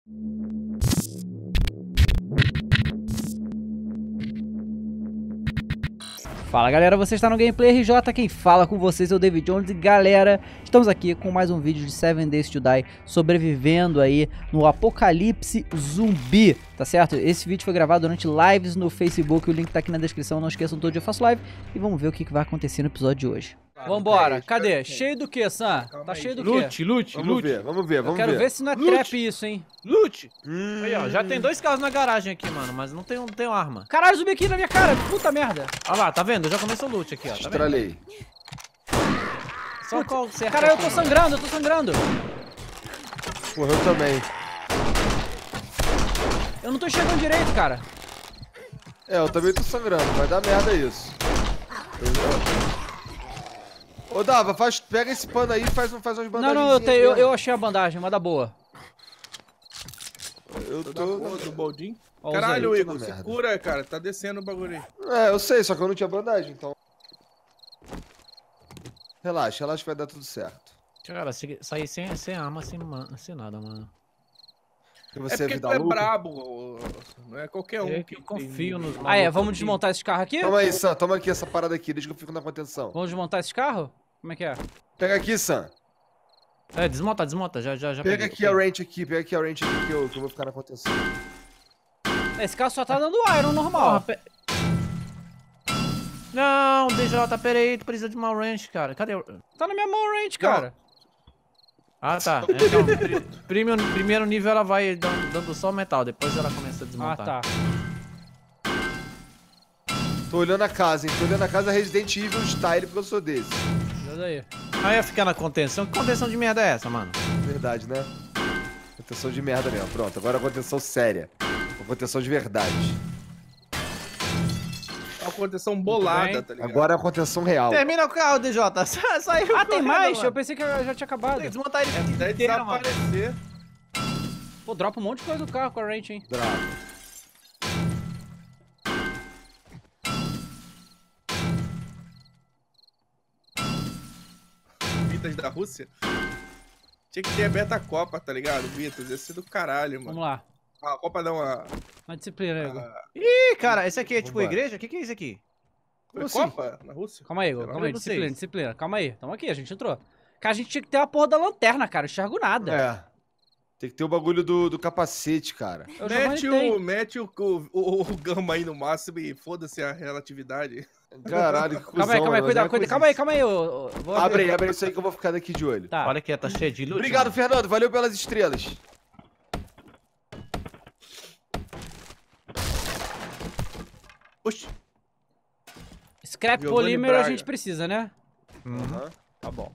Fala galera, você está no Gameplay RJ, quem fala com vocês é o David Jones. E galera, estamos aqui com mais um vídeo de 7 Days to Die, sobrevivendo aí no apocalipse zumbi, tá certo? Esse vídeo foi gravado durante lives no Facebook, o link tá aqui na descrição, não esqueçam, todo dia eu faço live. E vamos ver o que vai acontecer no episódio de hoje. Vambora, cadê? Cheio do que, Sam? Tá cheio do que? Loot. Vamos ver. Eu quero ver se não é trap isso, hein? Loot. Aí, ó, já tem 2 carros na garagem aqui, mano, mas não tem arma. Caralho, zumbi aqui na minha cara, puta merda. Olha lá, tá vendo? Já começou o loot aqui, ó. Tá vendo? Estralei. Só qual certo. Cara, eu tô sangrando. Porra, eu também. Eu não tô enxergando direito, cara. É, eu também tô sangrando. Vai dar merda isso. Ô, Dava, pega esse pano aí e faz umas bandagens. Não, eu achei a bandagem, mas dá boa. Eu Da tô... porra do baldinho. Ó, Caralho, usei. Igor, Merda. se cura, cara. Tá descendo o bagulho aí. É, eu sei, só que eu não tinha bandagem, então... Relaxa que vai dar tudo certo. Cara, sair sem arma, sem nada, mano. Porque É você porque vida tu é louca. brabo, não é qualquer um. Eu que confio nos Ah, é, vamos desmontar esses carros aqui? Toma aí, Sam, toma aqui essa parada aqui, deixa que eu fico na contenção. Vamos desmontar esses carros? Como é que é? Pega aqui, Sam. É, desmonta, já Pega peguei, aqui a wrench aqui, que eu vou ficar na contenção. Esse carro só tá dando iron normal. Não, DJ, peraí, tu precisa de uma wrench, cara. Cadê o... Tá na minha mão range, cara. Ah, tá. Então, primeiro nível ela vai dando só metal, depois ela começa a Ah, desmontar. tá. Tô olhando a casa, hein? Tô olhando a casa Resident Evil Style, porque eu sou desse. Olha aí. Aí ia ficar na contenção. Que contenção de merda é essa, mano? Verdade, né? Contenção de merda mesmo. Pronto, agora a contenção séria. Uma contenção de verdade. É uma contenção bolada, bem. tá ligado? Agora é a contenção real. Termina o carro, DJ. Saiu. Ah, tem correndo, mais? mano. Eu pensei que já tinha acabado. Tem que desmontar ele Até inteiro, mano. desaparecer. Pô, dropa um monte de coisa do carro com a range, hein? Bravo. Vitas da Rússia. Tinha que ter aberto a Copa, tá ligado? Vitas, ia ser do caralho, mano. Vamos lá. A Copa não, Na disciplina, Igor. Ih, cara, esse aqui é tipo Vambora. igreja? O que é isso aqui? Foi assim? Copa na Rússia? Calma aí, Igor. Sei lá. Calma aí. Vocês. Disciplina. Calma aí. Tamo aqui, a gente entrou. Cara, a gente tinha que ter a porra da lanterna, cara. Eu enxergo nada. É. Tem que ter o bagulho do capacete, cara. Eu já validei. Mete o gama aí no máximo e foda-se a relatividade. Caralho, que cuzão, Calma aí, mano, mas cuidado. é coisa Calma aí, isso. calma aí. Eu vou abrir. Abre isso aí que eu vou ficar daqui de olho. Tá. Olha aqui, tá cheio de loot. Obrigado, mano. Fernando. Valeu pelas estrelas. Oxi. Scrap Giovanni Polymer a Braga. gente precisa, né? Aham. Tá bom.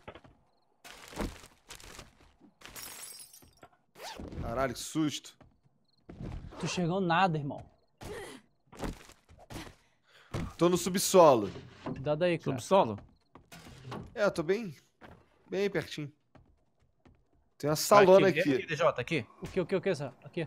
Caralho, que susto. Tô enxergando nada, irmão. Tô no subsolo. Cuidado aí, cara. Subsolo? É, eu tô bem pertinho. Tem uma salona Aqui, aqui. DJ, aqui. O que, Sam? Aqui.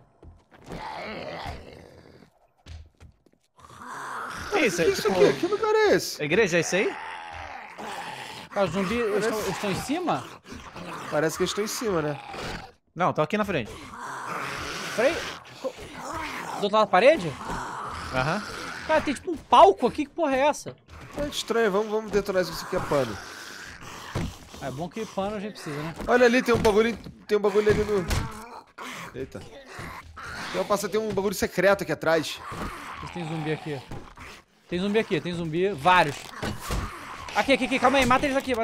Que isso? É Isso tipo... aqui? Que lugar é esse? A igreja é isso aí? Cara, os zumbis estão em cima? Parece que eles estão em cima, né? Não, tô aqui na frente. Peraí. Do outro lado da parede? Aham. Cara, tem tipo um palco aqui. Que porra é essa? É estranho, vamos detonar isso aqui, é pano. É bom que pano a gente precisa, né? Olha ali, tem um bagulho ali no... Eita. Tem um bagulho secreto aqui atrás. Tem zumbi aqui. Tem zumbi, vários. Aqui, calma aí, mata eles aqui.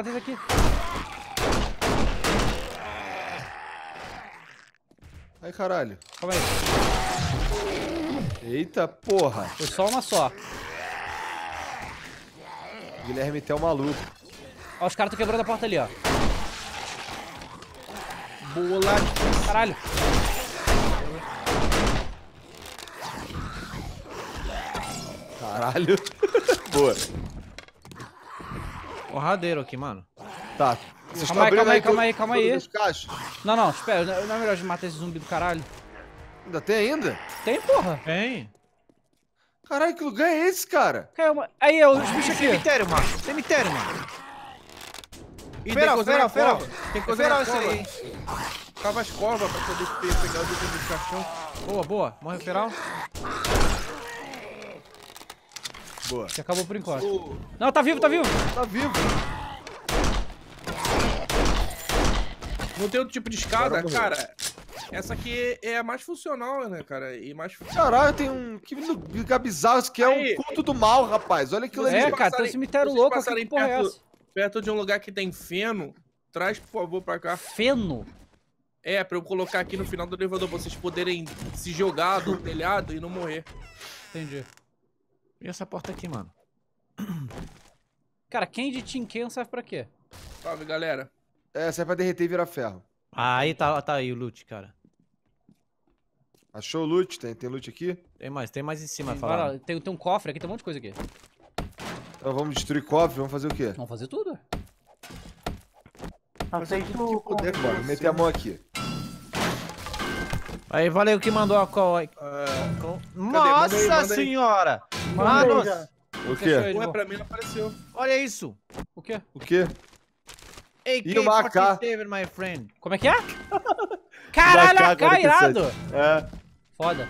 Ai, caralho. Calma aí, Eita, porra. foi só uma só. Guilherme Tel maluco. Ó, os caras estão quebrando a porta ali, ó. Bola. Caralho. Caralho. Boa. Porradeiro aqui, mano. Tá. Vocês Calma aí, estão abrindo calma aí. todos os caixas? Não, espera. Não é melhor de matar esse zumbi do caralho? Ainda tem ainda? Tem, porra. Tem. Caralho, que lugar é esse, cara? Calma. Aí, ó, os bichos aqui. Cemitério, mano. Cemitério, mano. Ih, Feral, tem coisa na feral. cova. Tem coisa na Feral esse cova. aí. Cava as covas pra poder pegar os itens do caixão. Boa, boa. Morre o feral. Boa. Que acabou por enquanto. Ô, Não, tá vivo, tá vivo. tá vivo. Não tem outro tipo de escada, Agora morreu. cara. Essa aqui é a mais funcional, né, cara? E mais Caralho, tem um... Que lugar bizarro. Isso aqui é Aí. um culto do mal, rapaz. Olha aquilo ali. É, Vocês cara, tem um passarem- cemitério vocês louco aqui, passarem que porra é perto- essa? Perto de um lugar que tem feno, traz, por favor, pra cá. Feno. É, pra eu colocar aqui no final do elevador, pra vocês poderem se jogar do telhado e não morrer. Entendi. E essa porta aqui, mano? Cara, Candy Tinken serve pra quê? Salve, galera. É, serve pra derreter e virar ferro. Ah, aí tá aí o loot, cara. Achou o loot? Tem loot aqui? Tem mais em cima, Vai falar. lá, tem um cofre aqui, tem um monte de coisa aqui. Então vamos destruir cofre, vamos fazer o quê? Vamos fazer tudo. Aceito tudo o que puder, Bora, Você- meter a mão aqui. Aí, valeu que mandou a call aí. Manda aí, Nossa manda aí. senhora! Mandei Mano, já. O Você achou quê? aí de Ué, boa? pra mim não apareceu. olha isso! O quê? O quê? E o AK? AK-47, my friend. Como é que é? Caralho, AK, AK, irado! É. Foda.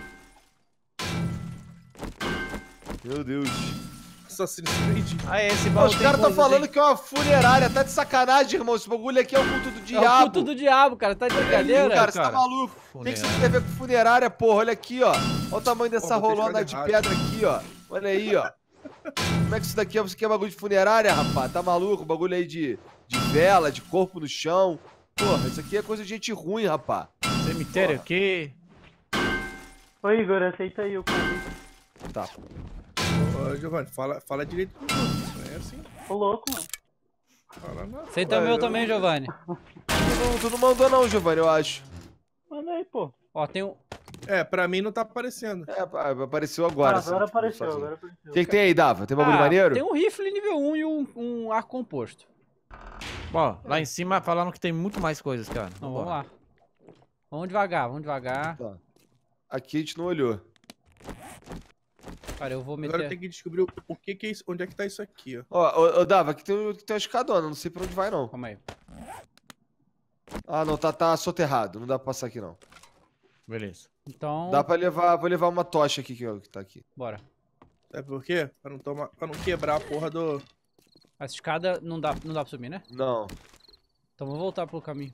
Meu Deus. Assassin's Creed. Aí, esse Ó, baú os tem caras estão coisas, falando hein? que é uma funerária. Tá de sacanagem, irmão. Esse bagulho aqui é o culto do É o diabo. culto do diabo, cara. Tá de brincadeira? Cara, você tá cara. maluco? Tem que Funerária. ter a ver com funerária, porra. Olha aqui, ó. Olha o tamanho dessa Pô, vou ter rolona de escolha pedra aqui, ó. Olha aí, ó. Como é que isso daqui é? Você quer bagulho de funerária, rapaz? Tá maluco? Bagulho aí de vela, de corpo no chão. Porra, isso aqui é coisa de gente ruim, rapaz. Cemitério aqui. Ô, Igor, aceita aí o convite. Tá. Ô, Giovanni, fala direito com tudo. Não é assim. Ô, louco, mano. Fala nada. Aceita o meu também, Giovanni. Tu não mandou não, Giovanni, eu acho. Manda aí, pô. Ó, tem um... É, pra mim não tá aparecendo. É, apareceu agora. assim, Agora tipo, apareceu, sozinho. agora apareceu. O que tem aí, Dava? Tem bagulho maneiro? Tem um rifle nível 1 e um arco composto. Ó, lá em cima falaram que tem muito mais coisas, cara. Então, vamos lá. Vamos devagar, vamos devagar. Tá. Aqui a gente não olhou. Cara, eu vou Agora meter... tem que descobrir o que que é isso, onde é que tá isso aqui, ó. Ó, Dava, aqui tem uma escadona, não sei pra onde vai não. Calma aí. Ah, não, tá soterrado, não dá pra passar aqui não. Beleza. Então, Dá pra levar, vou levar uma tocha aqui que tá aqui. bora. Sabe por quê? Pra não quebrar a porra do... Essa escada não dá pra subir, né? Não. Então vou voltar pro caminho.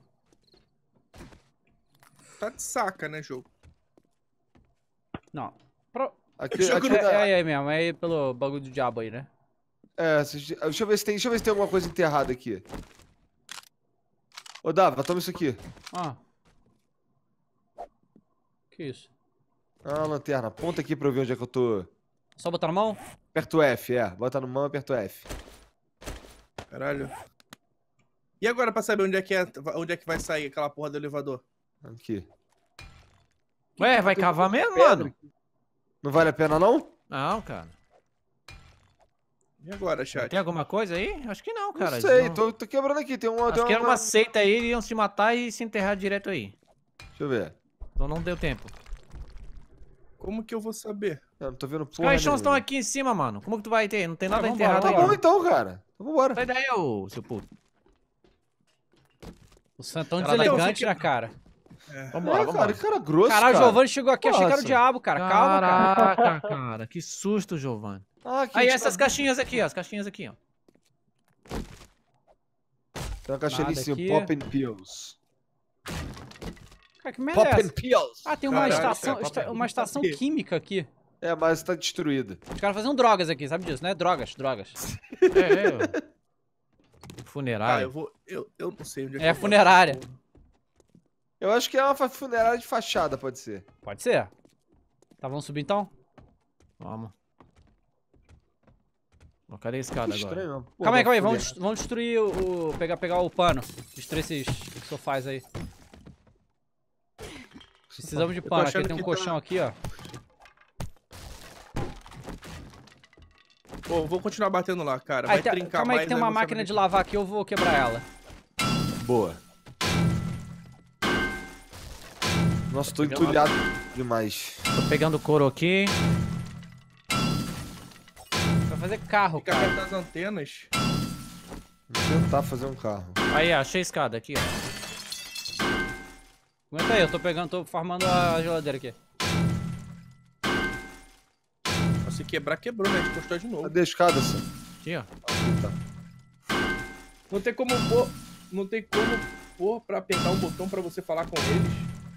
Tá de saca, né, jogo? Não. Aqui, Jogo aqui É aí mesmo, é aí pelo bagulho do diabo aí, né? deixa eu ver se tem alguma coisa enterrada aqui. Ô, Dava, toma isso aqui. Ah. Que isso? Ah, lanterna, aponta aqui pra eu ver onde é que eu tô. Só botar na mão? Aperta o F, bota no mão e aperta o F. Caralho. E agora pra saber onde é que vai sair aquela porra do elevador? Aqui. Ué, vai cavar mesmo, mano? Não vale a pena não? Não, cara. E agora, chat? Tem alguma coisa aí? Acho que não, cara. Não sei, Não- tô quebrando aqui. Tem uma. Acho tem que era uma seita aí, eles iam se matar e se enterrar direto aí. Deixa eu ver. Então não deu tempo. Como que eu vou saber? Eu não tô vendo Os porra caixões estão nenhuma. aqui em cima, mano. Como que tu vai ter? Não tem nada vambora, enterrado Tá aí. vambora. bom então, cara. Então vambora. Sai daí, ô seu puto. Os fãs tão Cara, deselegante então, na cara. Vambora, Cara, vambora. que cara grosso, Caralho, o cara. Giovanni chegou aqui, achei que era o Nossa. diabo, cara. Calma, cara. Caraca, cara. Que susto, Giovanni. Ah, aqui, Aí, tipo, essas caixinhas aqui, ó. As caixinhas aqui, ó. Tem uma caixinha ali em Nada cima. aqui. Pop and Pills. Cara, que merda é Pop essa? and Pills. Ah, tem uma Caralho, estação, cara, papo- uma estação papo- química aqui. É, mas tá destruída. Os caras fazendo drogas aqui, sabe disso, né? Drogas. Ah, Funerário. eu não sei onde é que É eu vou. funerária. Eu acho que é uma funerária de fachada, pode ser. Pode ser. Tá, vamos subir então? Vamos. Ó, cadê a escada Que agora? estranho, mano. Pô, Calma aí, vai calma aí. fuder. Vamos destruir pegar o pano. Destruir esses sofás aí. Precisamos de tô pano. Aqui achando tem um que colchão tá- aqui, ó. Pô, vou continuar batendo lá, cara. Aí, Vai trincar calma aí mais, que tem aí uma você máquina vai de ver. lavar aqui, eu vou quebrar ela. Boa. Nossa, tô entulhado demais. Tô pegando couro aqui. Vai fazer carro, Fica cara. perto das antenas. Vou tentar fazer um carro. Aí, achei a escada aqui, ó. Aguenta aí, eu tô pegando, tô farmando a geladeira aqui. Se quebrar, quebrou, né? A gente postou de novo. Cadê a escada, assim? Aqui, ó. Não tem como pôr. Não tem como pôr pra apertar um botão pra você falar com eles.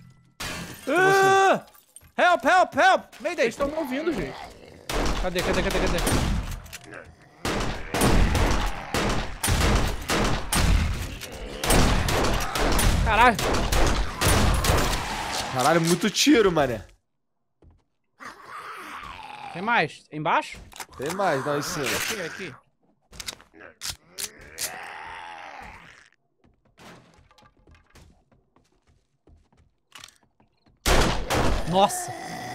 Ah! Help, help, help! Mayday! Eles estão me ouvindo, gente. Cadê? Caralho! Caralho, muito tiro, mané. Tem mais? Embaixo? Tem mais, não, em cima. Aqui. Nossa!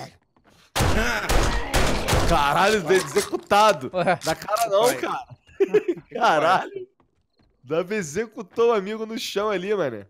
Caralho, executado. Ué. Na cara não, Vai. cara. Caralho. Dava executou o amigo no chão ali, mané.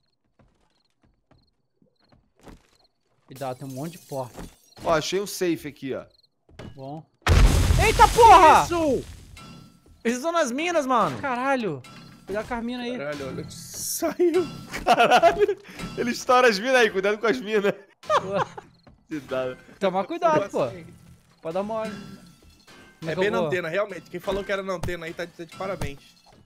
Cuidado, tem um monte de porta. Ó, achei um safe aqui, ó. Bom. Eita porra! Isso! Eles estão nas minas, mano. Caralho! Cuidado com a mina aí. Caralho, olha. Saiu. Caralho. Ele estoura as minas aí, cuidado com as minas. Cuidado. Toma cuidado, pô. Assim. Pode dar mole. Como É que bem eu na vou? antena, realmente. Quem falou que era na antena aí tá de parabéns.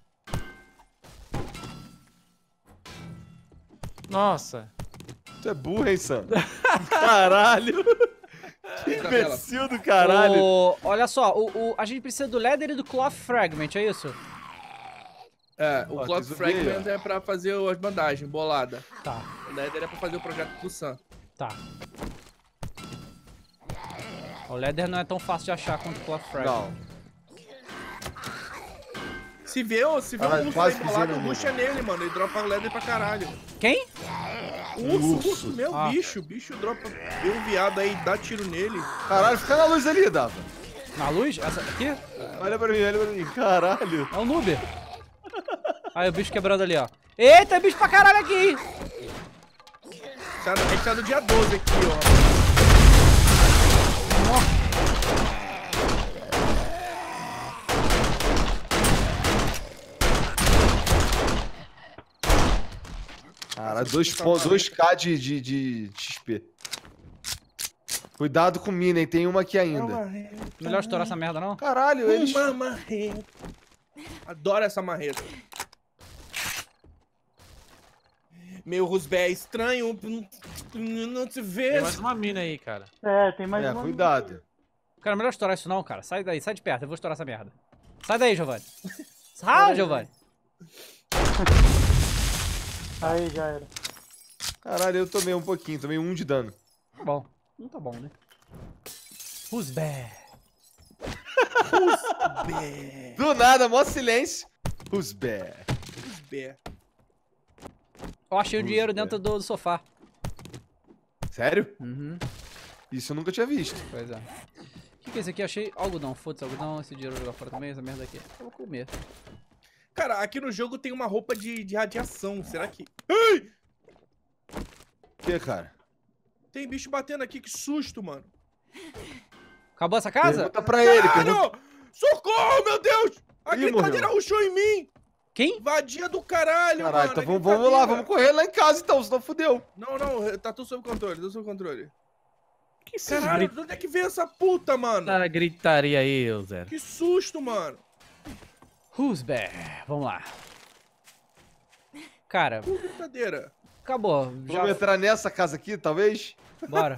Nossa. Tu é burro, hein, Sam? Caralho. Que imbecil do caralho. Olha só, a gente precisa do Leather e do Cloth Fragment, é isso? É, o Ó, Cloth tem Fragment zumbi, é pra fazer as bandagens, bolada. Tá, O Leather é pra fazer o projeto do Sam. tá. O Leather não é tão fácil de achar quanto o Cloth Fragment. Não. Se vê um urso Caralho, quase aí bolado, pisei no ruxa nele, mano. Ele dropa Leather pra caralho. Quem? Urso, meu Ah. bicho. Bicho dropa. Vê um viado aí, dá tiro nele. Caralho, fica na luz ali, Dava. Na luz? Essa aqui? Olha pra mim. Caralho. É o noob. Aí o bicho quebrado ali, ó. Eita, bicho pra caralho aqui! A gente tá no dia 12 aqui, ó. Caralho, 2k de XP. Cuidado com mina, hein? Tem uma aqui ainda. Melhor estourar essa merda, não? Caralho, eles... Uma marreta. Adoro essa marreta. Meu Rusbé é estranho. Não te Tem vejo. mais uma mina aí, cara. É, tem mais É, uma. cuidado. Cara, melhor estourar isso não, cara. Sai daí, sai de perto, eu vou estourar essa merda. Sai daí, Giovanni. Sai, Giovanni. Aí, já era. Caralho, eu tomei um pouquinho, tomei 1 de dano. Tá bom. Não tá bom, né? Who's bad? Rusbé. Do nada, mó silêncio. Who's bad? Rusbé. Eu achei o dinheiro dentro do sofá. Sério? Uhum, Isso eu nunca tinha visto. pois é. O que é isso aqui? Achei algodão. Foda-se, algodão. Esse dinheiro eu vou jogar fora também, essa merda aqui. Eu vou comer. Cara, aqui no jogo tem uma roupa de radiação. Será que... O que, cara? Tem bicho batendo aqui, que susto, mano. Acabou essa casa? Pergunta pra ele. Pergunta... Caralho! Socorro, meu Deus! A Ih, gritadeira morreu. rushou em mim! Quem? Vadia do caralho, Caralho, mano! então a vamos lá, gritadeira. vamos correr lá em casa então, senão fudeu. Não, tá tudo sob controle, tudo sob controle. Que esses Caralho, de onde é que veio essa puta, mano? Essa gritaria aí, Zero? Que susto, mano. Who's bad? Vamos lá. Cara, Que gritadeira. acabou. Vamos Já... entrar nessa casa aqui, talvez? Bora.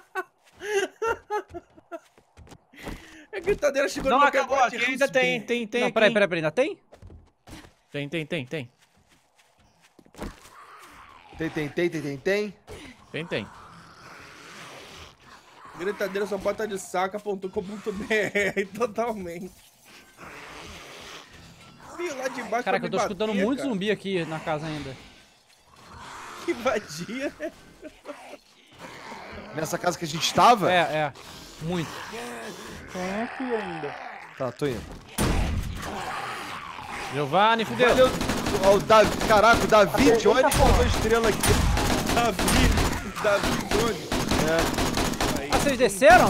A gritadeira chegou Não, no meu acabou. cangote, Aqui ainda tem Não, aqui. peraí, ainda tem? Tem. Tem. Gritadeira só pode estar de saca.com.br, totalmente. Ih, lá de baixo Caraca, eu tô pra me escutando bater, muito cara. zumbi aqui na casa ainda. Que vadia. Nessa casa que a gente estava? É. Muito. Tem aqui ainda. Tá, tô indo. Giovanni, fudeu. Valeu. Ó, o Davi, caraca, o David, olha que faltou estrela aqui. Davi onde? Ah, vocês desceram?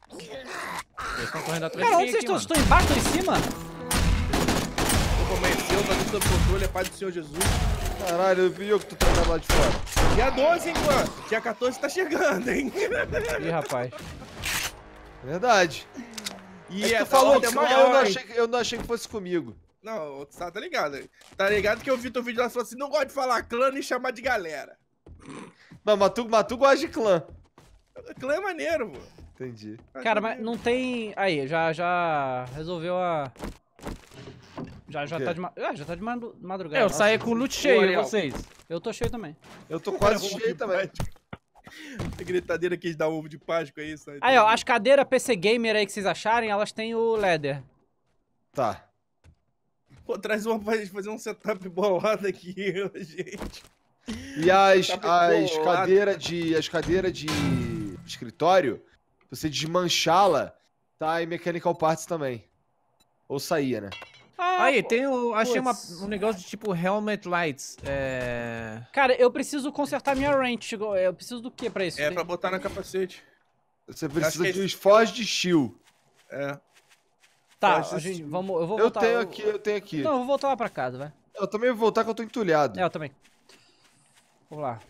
Eles estão correndo atrás Cara, de onde mim vocês aqui, estão? mano. Vocês estão embaixo ou em cima? Eu comecei Deus, a luz do controle, é Pai do Senhor Jesus. Caralho, eu vi que tu trabalha lá de fora. Dia 12, hein, mano? Dia 14 tá chegando, hein? Ih, rapaz. Verdade. E É que tu essa falou ordem que é eu maior, não, hein? achei, eu não achei que fosse comigo. Não, o tá ligado. Tá ligado que eu vi teu vídeo lá e falou assim, não gosto de falar clã nem chamar de galera. Não, mas tu gosta de clã. Clã é maneiro, pô. Entendi. Cara, mas não tem... Aí, já resolveu a... Já quê? tá de, já tá de madrugada. Eu saí com o loot cheio, e Ariel. vocês? Eu tô cheio também. Eu tô quase cheio também. A gritadeira quis dar ovo de Páscoa aí, sabe? Aí, ó, as cadeiras PC Gamer aí que vocês acharem, elas têm o leather. Tá. Pô, traz uma pra gente fazer um setup bolado aqui, gente. E as Tá bolado. cadeiras de escritório, você desmanchá-la, tá em Mechanical Parts também. Ou saía, né? Ah, Aí, pô. tem achei putz. um negócio de tipo Helmet Lights. Cara, eu preciso consertar minha wrench. Eu preciso do que pra isso? É, pra botar no capacete. Você Acho precisa que de é uns Forged Steel. É. Tá, Pode ser a gente, sim. eu vou Eu voltar. tenho aqui. Não, eu vou voltar lá pra casa, vai. Eu também vou voltar que eu tô entulhado. É, eu também. Vamos lá.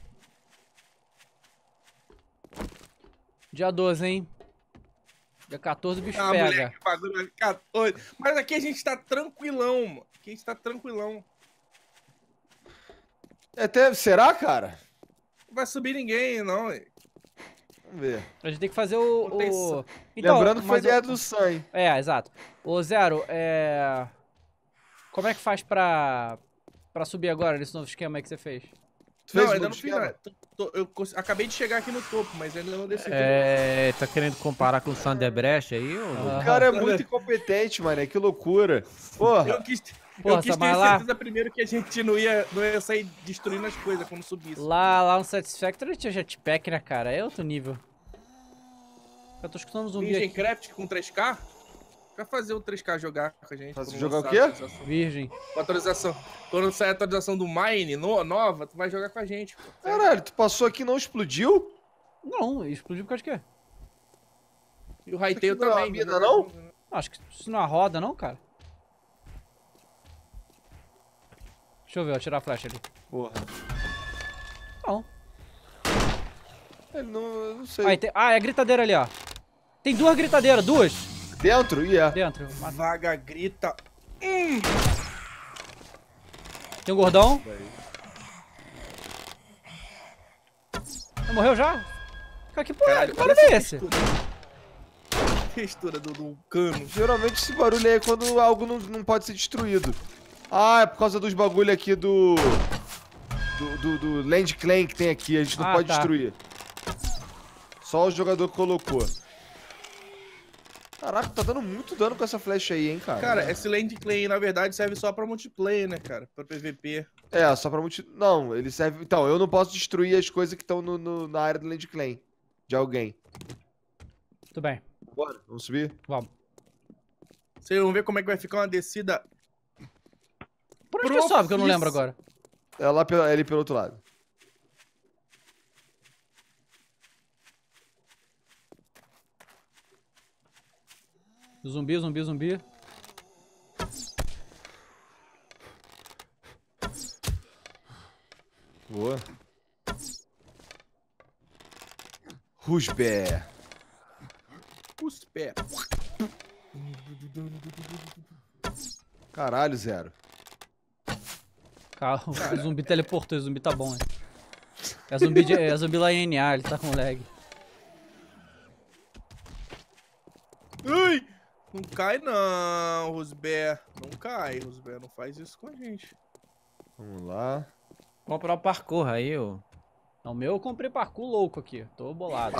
Dia 12, hein? Dia 14 o bicho Ah, pega. moleque, o bagulho vai ficar doido. Mas aqui a gente tá tranquilão, mano. Aqui a gente tá tranquilão. Será, cara? Não vai subir ninguém, não. Vamos ver. A gente tem que fazer o... Proteção. Lembrando que foi mas ideia do Sam, hein? É, exato. Ô, Zero, como é que faz pra subir agora nesse novo esquema aí que você fez? Tu fez Não, o ainda novo não fiz esquema? nada. Acabei de chegar aqui no topo, mas ainda não desci. Tá querendo comparar com o Thunderbreast aí? Ou... O cara é muito incompetente, mano. Que loucura. Porra. Eu quis Porra, ter mas lá- certeza primeiro que a gente não ia sair destruindo as coisas quando subisse. Lá no Satisfactory tinha jetpack, né, cara? É outro nível. Eu tô escutando um zumbi Engine aqui. Craft com 3K? Pra fazer o 3K jogar com a gente. quando Jogar o lançar quê? a atualização. Virgem. Atualização. Quando sair a atualização do Mine nova, tu vai jogar com a gente. Pô. Caralho, tu passou aqui e não explodiu? Não, explodiu por causa de quê? E o Raiteio Isso aqui não é também. uma mina, não? Acho que isso não é roda, não, cara. Deixa eu ver, ó, tirar a flecha ali. Porra. Não. Ele não, eu não sei. Aí, é a gritadeira ali, ó. Tem duas gritadeiras, duas. Dentro? Dentro. Vaga grita. Tem um gordão. Morreu já? Cara, que porra, que barulho é esse? Textura do cano. Geralmente esse barulho aí é quando algo não pode ser destruído. Ah, é por causa dos bagulho aqui do Land Clan que tem aqui. A gente não pode tá. destruir. Só o jogador que colocou. Caraca, tá dando muito dano com essa flecha aí, hein, cara. Cara, esse Land Claim, na verdade, serve só pra multiplayer, né, cara? Pra PVP. É, só pra Não, ele serve... Então, eu não posso destruir as coisas que estão na área do Land Clan. De alguém. Tudo bem, Bora, vamos subir? vamos. Vocês vão ver como é que vai ficar uma descida. Por onde que sobe, que eu não lembro agora? É lá ali pelo outro lado. Zumbi, zumbi, zumbi. Boa. Rusber. Os pés. Caralho, Zero. Calma, o zumbi teleportou, o zumbi tá bom, hein? É zumbi lá em NA, ele tá com lag. Ai! Não cai não, Rosber. Não cai, Rosber. Não faz isso com a gente. Vamos lá. Comprar o parkour aí, ô. Não, o meu eu comprei parkour louco aqui, tô bolado.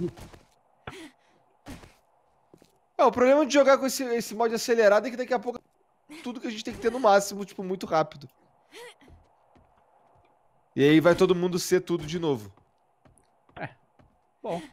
O problema de jogar com esse mod acelerado é que daqui a pouco tudo que a gente tem que ter no máximo, tipo, muito rápido. E aí vai todo mundo ser tudo de novo. Bom.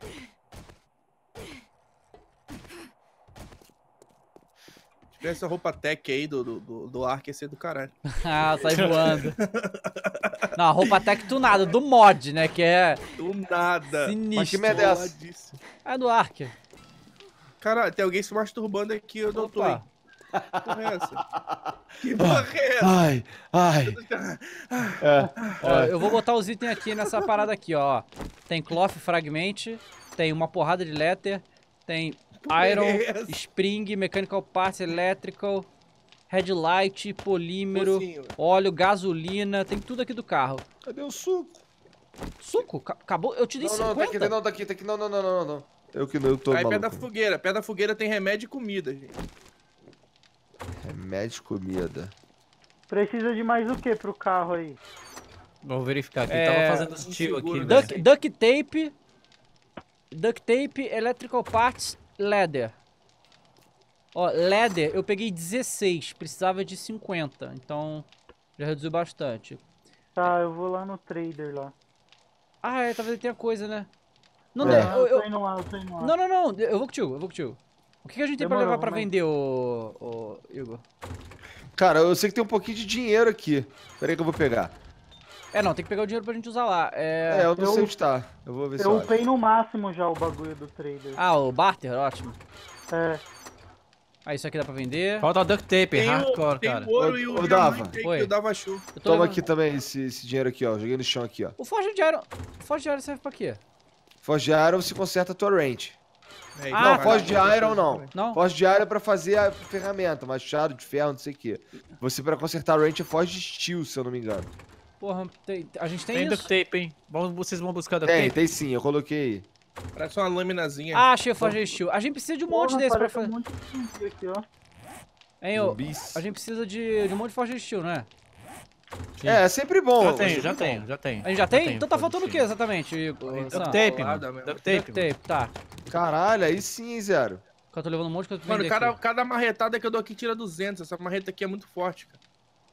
Se tivesse a roupa tech aí do Ark, ia ser do caralho. Ah, sai voando. Não, a roupa até que tunada, do mod, né? Que é Do nada. sinistro. Mas que merda é essa? Boladíssimo. É do Ark. Cara, tem alguém se masturbando aqui, eu não tô. Opa. porra é essa? Que porra é essa? Ai, ai. Ó, eu vou botar os itens aqui nessa parada aqui, ó. Tem cloth fragment, tem uma porrada de leather, tem iron, Beleza. spring, mechanical parts, electrical, headlight, polímero, Mocinho. óleo, gasolina, tem tudo aqui do carro. Cadê o suco? Suco? Acabou? Eu te dei Não, 50? tá aqui, não, tá aqui, tá aqui. Não. Eu que não, eu tô Aí maluco. perto da fogueira tem remédio e comida, gente. Remédio e comida. Precisa de mais o que pro carro aí? Vou verificar aqui. É, Tava fazendo estilo aqui, seguro, velho. Duct tape, electrical parts, leather. Ó, leather eu peguei 16, precisava de 50, então já reduziu bastante. Tá, eu vou lá no trader lá. Ah, é, talvez ele tenha coisa, né? Não, É. eu- tô indo lá, eu tô indo lá. não, eu vou contigo. O que a gente tem pra Demorou, levar pra vamos aí. vender, ô Igor? Cara, eu sei que tem um pouquinho de dinheiro aqui. Pera aí que eu vou pegar. É, não, tem que pegar o dinheiro pra gente usar lá. É, eu não sei onde tá. Eu vou ver se Eu eu acho. upei no máximo já o bagulho do trader. Ah, o barter, ótimo. É, Ah, isso aqui dá pra vender. Falta duct tape, hardcore, tem cara. o ouro Ô, e ô, o Dava. diamante aí Oi. que o Dava achou. Eu tô Toma levando- aqui também esse dinheiro aqui, ó. Joguei no chão aqui, ó. O Forge de Iron. O Forge de Iron serve pra quê? Forge de Iron você conserta a tua range. É, Ah, Não, tá. Forge de Iron não. Não? Forge de Iron é pra fazer a ferramenta, machado de ferro, não sei o que. Você pra consertar a range é Forge de Steel, se eu não me engano. Porra, a gente tem Tem isso? duct tape, hein? Vocês vão buscar duct Tem, tape? tem sim, eu coloquei. Parece uma laminazinha. Ah, achei o Forge Steel. A gente precisa de um monte porra, desse pra parece fazer. um monte de pinto aqui, ó. Hein, ô? Zumbis. A gente precisa de um monte de Forge Steel, não é? É sempre bom. Já tenho, sempre já bom. tenho. A gente já tem? tenho, então tá pode faltando o ser. que exatamente, Igor? Duct Sam? Duct tape, Colada mano. mesmo. Duct tape, Duct tape, tá. Caralho, aí sim, hein, Zero. Eu tô levando um monte de coisa pra Mano, vender aqui. cada marretada que eu dou aqui tira 200. Essa marreta aqui é muito forte, cara.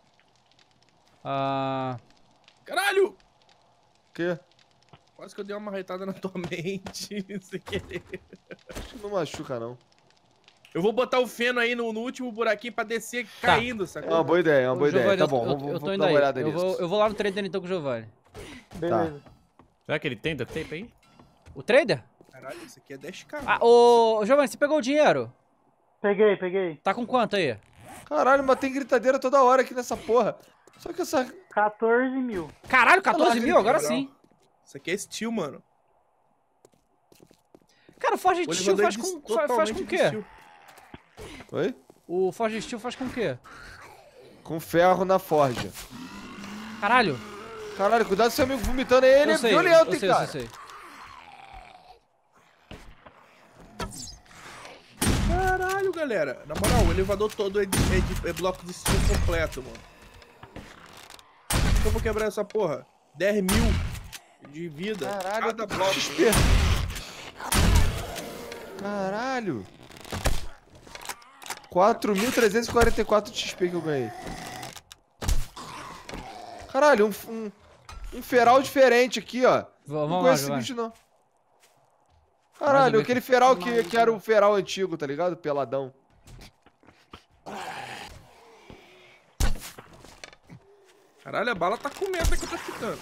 Ah, Caralho! O quê? Quase que eu dei uma marretada na tua mente, sem querer. Não machuca, não. Eu vou botar o feno aí no último buraquinho pra descer caindo, É sacou? uma boa ideia, é uma boa ô, ideia. Giovanni, Tá eu- bom, eu vamos tô dar indo uma aí. olhada Eu nisso. vou lá no trader então com o Giovanni. Beleza. Será que ele tem duct tape aí? O trader? Caralho, isso aqui é 10k. Ah, ô, Giovanni, você pegou o dinheiro? Peguei. Tá com quanto aí? Caralho, mas tem gritadeira toda hora aqui nessa porra. Só que essa... 14 mil. Caralho, 14 mil? Agora Moral. sim. Isso aqui é steel, mano. Cara, o Forge O Steel elevador faz é com, faz totalmente com o de quê? steel. Oi? O Forge Steel faz com o quê? Com ferro na forja. Caralho. Caralho, cuidado seu amigo vomitando aí, ele eu é sei, violento, eu hein, sei, cara. eu sei. Caralho, galera. Na moral, o elevador todo é bloco de steel completo, mano. Eu vou quebrar essa porra. 10 mil de vida. Caralho, cada bloco. XP. Caralho. 4.344 de XP que eu ganhei. Caralho, um feral diferente aqui, ó. Não Vamos lá, conheço esse Giovanni. bicho, não. Mais Caralho, um aquele feral que era o feral antigo, tá ligado? Peladão. Caralho, a bala tá comendo que eu tô ficando.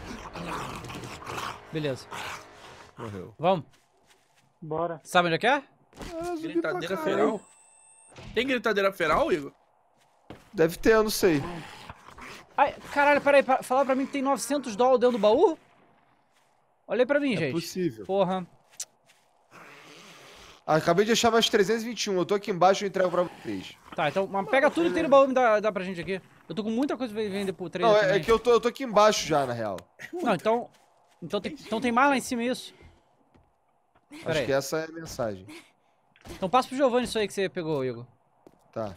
Beleza. Morreu. Vamos. Bora. Sabe onde é que é? Gritadeira feral. Tem gritadeira feral, Igor? Deve ter, eu não sei. Ai, caralho, peraí. Fala pra mim que tem $900 dentro do baú? Olha aí pra mim, É gente. possível. Porra. Ah, acabei de achar mais 321. Eu tô aqui embaixo e eu entrego pra vocês. Tá, então mas pega tudo que tem no baú e dá pra gente aqui. Eu tô com muita coisa pra vender pro trader Não, é também. que eu tô aqui embaixo já, na real. Não, então tem mais lá em cima isso. Pera Acho aí. que essa é a mensagem. Então passa pro Giovanni isso aí que você pegou, Igor. Tá.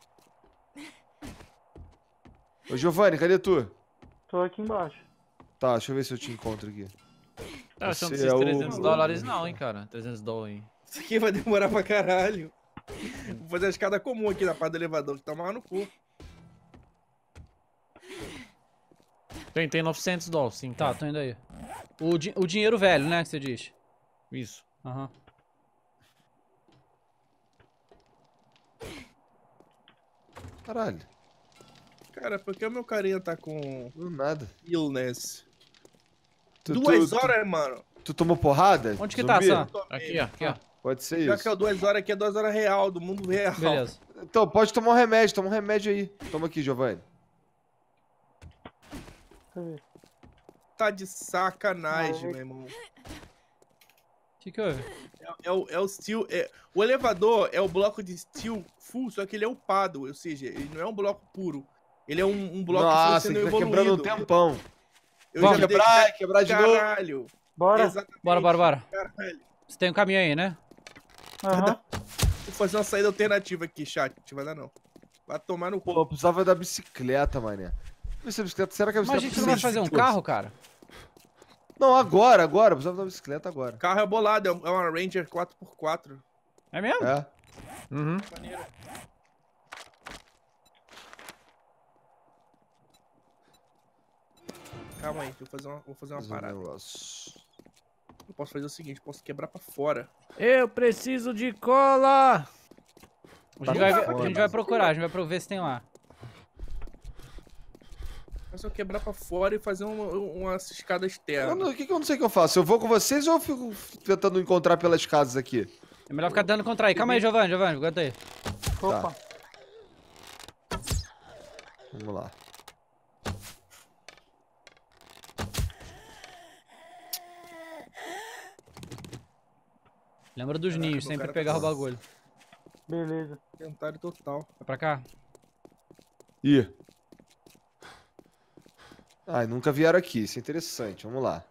Ô, Giovanni, cadê tu? Tô aqui embaixo. Tá, deixa eu ver se eu te encontro aqui. Tá achando Você esses é o- 300 dólares não, hein, cara. 300 dólares, hein. Isso aqui vai demorar pra caralho. Vou fazer a escada comum aqui na parte do elevador, que tá mal no cu. Tem 900 dólares, sim. Tá, cara. tô indo aí. O dinheiro velho, né, que você diz? Isso. Aham. Caralho, Cara, por que o meu carinha tá com do nada. illness? Tu, 2 tu- horas, mano. Tu tomou porrada? Onde que tá, Zumbi? Sam? Aqui, ó. Aqui, ó. Pode ser Já isso. que é 2 horas aqui, é 2 horas real, do mundo real. Beleza. Então, pode tomar um remédio. Toma um remédio aí. Toma aqui, Giovanni. Deixa eu ver. Tá de sacanagem, meu irmão. O que houve? É o steel. O elevador é o bloco de steel full, só que ele é upado. Ou seja, ele não é um bloco puro. Ele é um bloco que Nossa, foi sendo que tá evoluído. quebrando um tempão. Eu Vamos já quebrar de novo. Caralho. Bora. Exatamente. Bora. Caralho. Você tem um caminho aí, né? Aham. Vou fazer uma saída alternativa aqui, chat. Não vai dar, não. Vai tomar no Pô, cu. eu precisava da bicicleta, mané. Essa bicicleta, será que a Mas a bicicleta gente não vai precisa fazer um de força? carro, cara? Não, agora. Eu precisava da bicicleta agora. O carro é bolado, é uma Ranger 4x4. É mesmo? É. Uhum. Maneiro. Calma aí, vou fazer uma Fazer um parada. negócio. Eu posso fazer o seguinte, posso quebrar pra fora. Eu preciso de cola! A gente vai procurar, a gente vai ver se tem lá. É só quebrar pra fora e fazer uma escada externa. O que eu não sei o que eu faço? Eu vou com vocês ou eu fico tentando encontrar pelas casas aqui? É melhor ficar dando contra aí. Calma aí, Giovanni, aguenta aí. Opa. Vamos lá. Lembra dos Caraca, ninhos, meu sempre cara pegar tá o bagulho. Beleza. Inventário total. Vai pra cá? Ih. Ai, nunca vieram aqui. Isso é interessante. Vamos lá.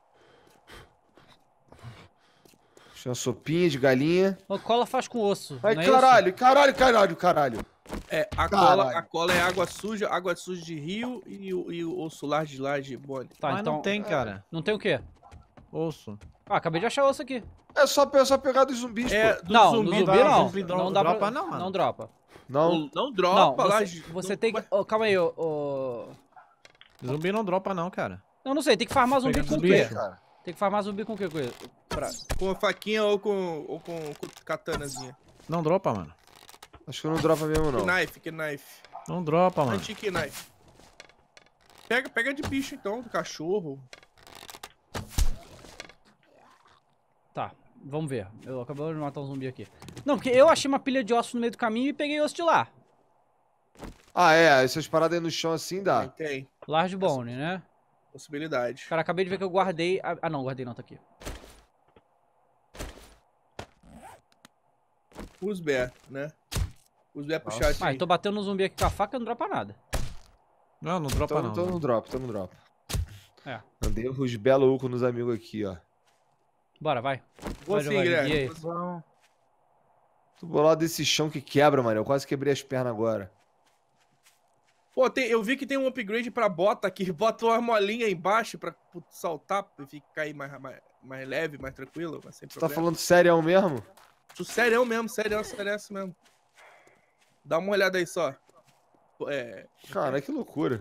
Deixa uma sopinha de galinha. Ô, cola faz com osso. Ai, não é caralho. É, a Caralho. cola é água suja de rio e o osso lá de bone. Tá, Mas então. não tem, cara. Não tem o quê? Osso. Ah, acabei de achar osso aqui. É só pegar dos zumbis, É, pô. do Não, zumbi, no zumbi dá- não. zumbi Não dá dropa pra... não, mano. Não dropa. Não. Não dropa Não, lá. você não- tem que... Ô, calma aí, ô... Zumbi não dropa não, cara. Não sei, tem que farmar zumbi Pegando com o zumbi, quê? Cara. Tem que farmar zumbi com o quê? Com a faquinha ou com katanazinha. Não dropa, mano. Acho que não dropa mesmo, não. Que knife. Não dropa, mano. Antique knife. Pega de bicho então, do cachorro. Tá, vamos ver. Eu acabei de matar um zumbi aqui. Não, porque eu achei uma pilha de ossos no meio do caminho e peguei osso de lá. Ah, é. Essas paradas aí no chão assim dá. Tem Large bone, né? possibilidade. Cara, acabei de ver que eu guardei... Ah, não, guardei não, tá aqui. Os bear, né? Os bear pro chat Ah, aí. eu tô batendo no zumbi aqui com a faca e não dropa nada. Não, não dropa não. Então não dropa. É. Andei os belo uco nos amigos aqui, ó. Bora, vai. Vou Vai, sim, Giovanni, Guilherme. e aí? Vamos. Tô bolado desse chão que quebra, mano. Eu quase quebrei as pernas agora. Pô, eu vi que tem um upgrade pra bota aqui. Bota uma molinha embaixo pra saltar e cair mais leve, mais tranquilo, mas sem Você tá problema. falando sério mesmo? Sério mesmo, sério mesmo. Dá uma olhada aí só. Cara, que loucura.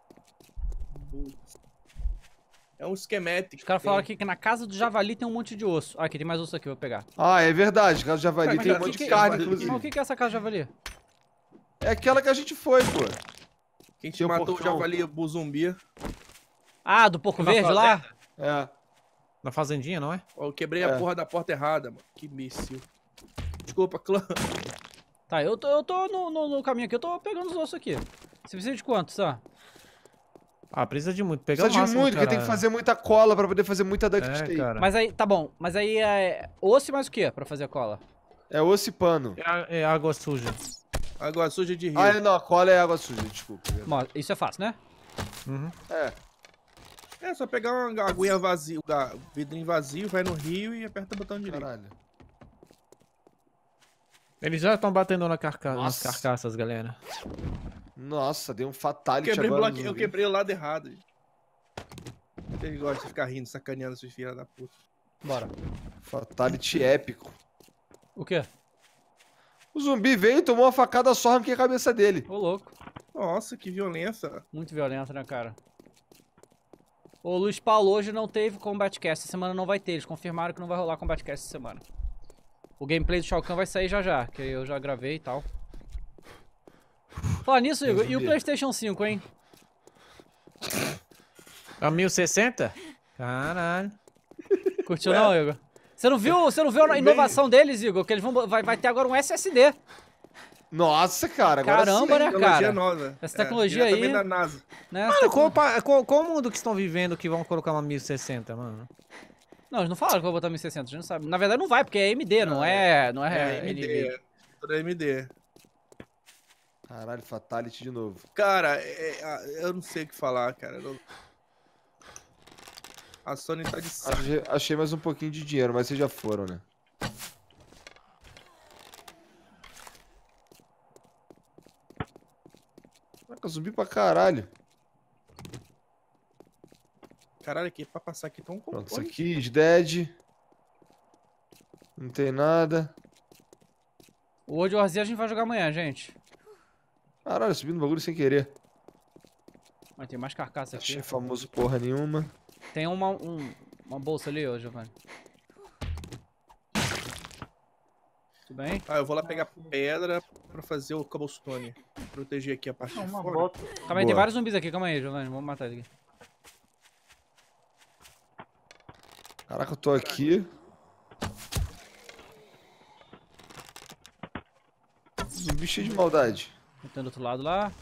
É um schematic. Os caras falaram aqui que na casa do javali tem um monte de osso. Ah, aqui tem mais osso aqui, vou pegar. Ah, é verdade. Caso javali Mas tem um o monte que de que é carne, javali? inclusive. Mas o que é essa casa do javali? É aquela que a gente foi, pô. Quem te Tem um matou o porcão. javali zumbi. Ah, do porco Na verde lá? É. Na fazendinha, não é? Ó, eu quebrei É. a porra da porta errada, mano. Que imbecil. Desculpa, clã. Tá, eu tô no caminho aqui, eu tô pegando os ossos aqui. Você precisa de quanto, só? Ah, precisa de muito. Pegar Precisa o de máximo, muito, porque cara. tem que fazer muita cola pra poder fazer muita duct tape. cara. Mas aí, tá bom. Mas aí é osso e mais o que pra fazer a cola? É osso e pano. É água suja. Água suja de rio. Ah, não, a cola é água suja, desculpa. Bom, isso é fácil, né? Uhum. É. É só pegar uma aguinha vazia, vidrinho vazio, vai no rio e aperta o botão direito. Caralho. Eles já estão batendo nas Nossa. carcaças, galera. Nossa, dei um fatality Eu agora. eu quebrei o lado errado. Vocês gostam de ficar rindo, sacaneando esses filhos da puta. Bora. Fatality épico. O quê? O zumbi veio e tomou uma facada só, arranquei a cabeça dele. Ô, louco. Nossa, que violência. Muito violento, né, cara? O Luiz Paulo hoje não teve Combat Cast. Essa semana não vai ter. Eles confirmaram que não vai rolar Combat Cast essa semana. O gameplay do Shao Kahn vai sair já, que eu já gravei e tal. Falar nisso, Igor, e o PlayStation 5, hein? A 1060? Caralho. Curtiu não, Igor? Você não viu a inovação deles, Igor? Que eles vai ter agora um SSD. Nossa, cara, agora Caramba, sim. né, Tecnologia cara? nova. Essa tecnologia aí- diretamente da NASA. Né? Mano, qual mundo que estão vivendo que vão colocar uma 1060, mano? Não, eles não falaram que eu vou botar 1600, a gente não sabe. Na verdade não vai, porque é AMD, não é AMD. NVIDIA. Tudo AMD. Caralho, Fatality de novo. Cara, eu não sei o que falar, cara. A Sony tá de saco. Achei mais um pouquinho de dinheiro, mas vocês já foram, né? Caraca, zumbi pra caralho. Caralho, aqui pra passar aqui tão Pronto, isso olha, aqui, is dead. Não tem nada. O World War Z a gente vai jogar amanhã, gente. Caralho, subi no bagulho sem querer. Mas tem mais carcaça aqui. Achei famoso porra nenhuma. Tem uma bolsa ali, ô Giovanni. Tudo bem? Ah, eu vou lá pegar pedra pra fazer o cobblestone. Proteger aqui a parte de Uma fora. bota. Calma aí, tem Boa. vários zumbis aqui, calma aí, Giovanni. Vamos matar ele aqui. Caraca, eu tô aqui. Zumbi cheio de maldade. Tem do outro lado lá.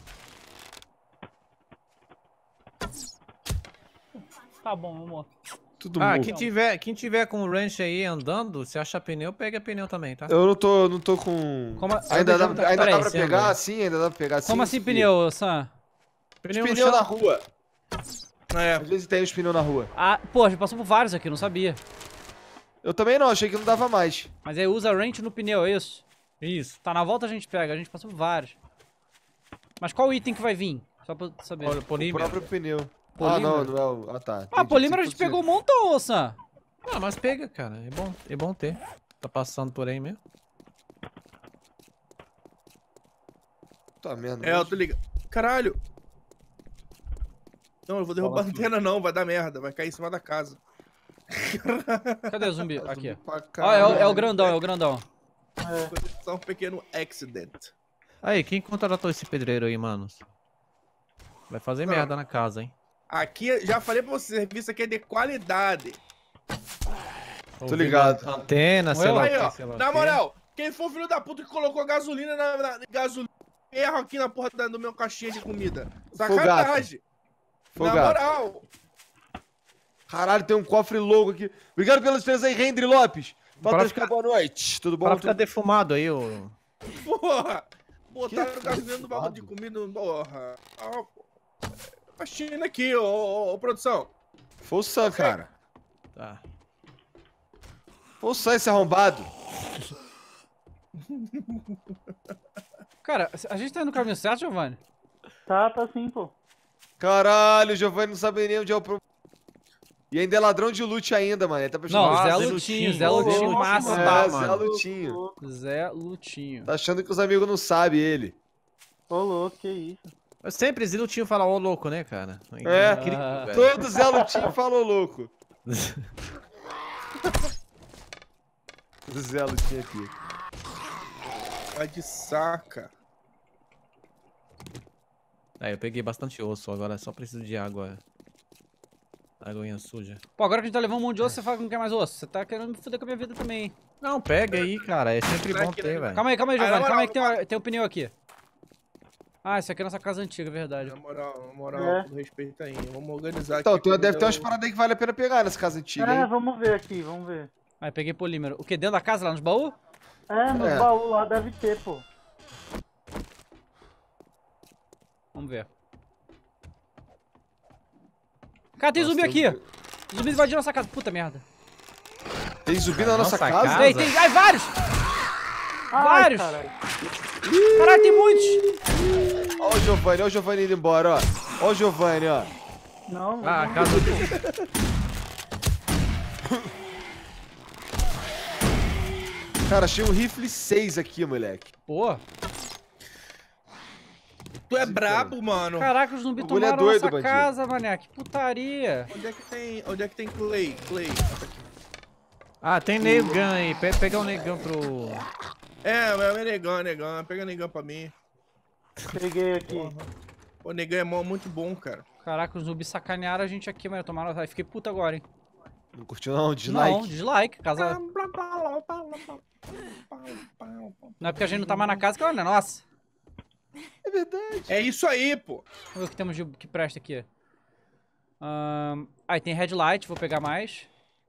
Tá bom, amor. Tudo Ah, morto. quem tiver com o ranch aí andando, se achar pneu, pega pneu também, tá? Eu não tô com... Como, Ainda dá peraí, pra pegar? Sim, ainda dá pra pegar sim. como assim sim. pneu, Sam? Pneu no Pneu chão. na rua. É, Às vezes tem os pneus na rua. Ah, pô, a gente passou por vários aqui, não sabia. Eu também não, achei que não dava mais. Mas aí usa wrench no pneu, é isso? Isso. Tá, na volta a gente pega, a gente passou por vários. Mas qual item que vai vir? Só pra eu saber. Olha, O polímero. próprio pneu. Polímero? Ah, não é o... Ah, tá. Ah, entendi. polímero a Pensei gente que pegou um montão, ô Sam. Ah, mas pega, cara. É bom ter. Tá passando por aí mesmo. Tá merda. eu tô ligado. Caralho! Não, eu vou derrubar a antena não, vai dar merda, vai cair em cima da casa. Cadê o zumbi? Aqui. Pra Ó, é o caralho. grandão, é o grandão. É. Só um pequeno accident. Aí, quem contratou esse pedreiro aí, manos? Vai fazer Não. merda na casa, hein? Aqui, já falei pra você, serviço aqui é de qualidade. Tô ligado. Antena, sei Olha lá. Aí, o ó, que, sei lá o na quê. moral, quem for filho da puta que colocou gasolina gasolina, erro aqui na porra do meu caixinha de comida. Sacanagem. Foi Na gato. moral. Caralho, tem um cofre louco aqui. Obrigado pelas estrelas aí, Rendry Lopes. Para Pode ficar- ficar boa noite. Tudo bom? Para ficar defumado aí, ô. Porra. Botaram Que gasolina no bagulho de safado. comida. Porra. Caixinha aqui, ô, produção. Foi o Sam, cara. Tá. Foi o Sam esse arrombado. Cara, a gente tá indo no caminho certo, Giovanni? Tá sim, pô. Caralho, o Giovanni não sabe nem onde é o problema. E ainda é ladrão de loot ainda, mano. Ele tá prestando Não, Nossa, Zé Zé Lutinho, Lutinho. Zé Lutinho Ô, massa. Lutinho. É, mano. Zé Lutinho. Zé Lutinho. Tá achando que os amigos não sabem ele. Ô, louco, que isso. Eu sempre Zé Lutinho fala ô louco, né, cara? É. Incrível, Ah. velho. Todo Zé Lutinho falou louco. Zé Lutinho aqui. Tá de saca. Aí, eu peguei bastante osso, agora só preciso de água. Aguinha suja. Pô, agora que a gente tá levando um monte de osso, você fala que não quer mais osso. Você tá querendo me fuder com a minha vida também, hein? Não, pega aí, cara. É sempre bom ter, velho. Calma aí, Ah, Giovanni. na Calma aí que moral, tem um pneu aqui. Ah, isso aqui é nossa casa antiga, verdade. Na moral, É. com respeito aí. Vamos organizar Então, aqui. deve ter umas eu- paradas aí que vale a pena pegar nessa casa antiga, É, hein? vamos ver aqui, vamos ver. Aí, peguei polímero. O que? Dentro da casa, lá nos baús? É, no É. baú lá deve ter, pô. Vamos ver. Cara, tem Nossa, zumbi tem aqui. Zumbi invadiu nossa casa. Puta merda. Tem zumbi na nossa Nossa casa? casa? Tem. Ai, vários! Ai, Vários! caralho. Caralho, tem muitos! Ó o Giovanni indo embora, ó. Ó o Giovanni, ó. Não, Ah, não. casa Cara, achei um rifle 6 aqui, moleque. Pô, Tu é brabo, mano. caraca, os zumbis O bagulho é tomaram doido, nossa bandido. casa, mané. Que putaria. Onde é que tem Clay? Ah, tem negão aí. Pega o negão pro... É, meu negão. Pega negão pra mim. Peguei aqui. O negão é muito bom, cara. Caraca, os zumbis sacanearam a gente aqui, mano. Tomaram... Ai, fiquei puta agora, hein. Não curtiu não? Dislike? Não, dislike. Casa... Não é porque a gente não tá mais na casa que ela não é nossa. É verdade. É isso aí, pô. Vamos ver o que temos de que presta aqui. Aí tem headlight, vou pegar mais.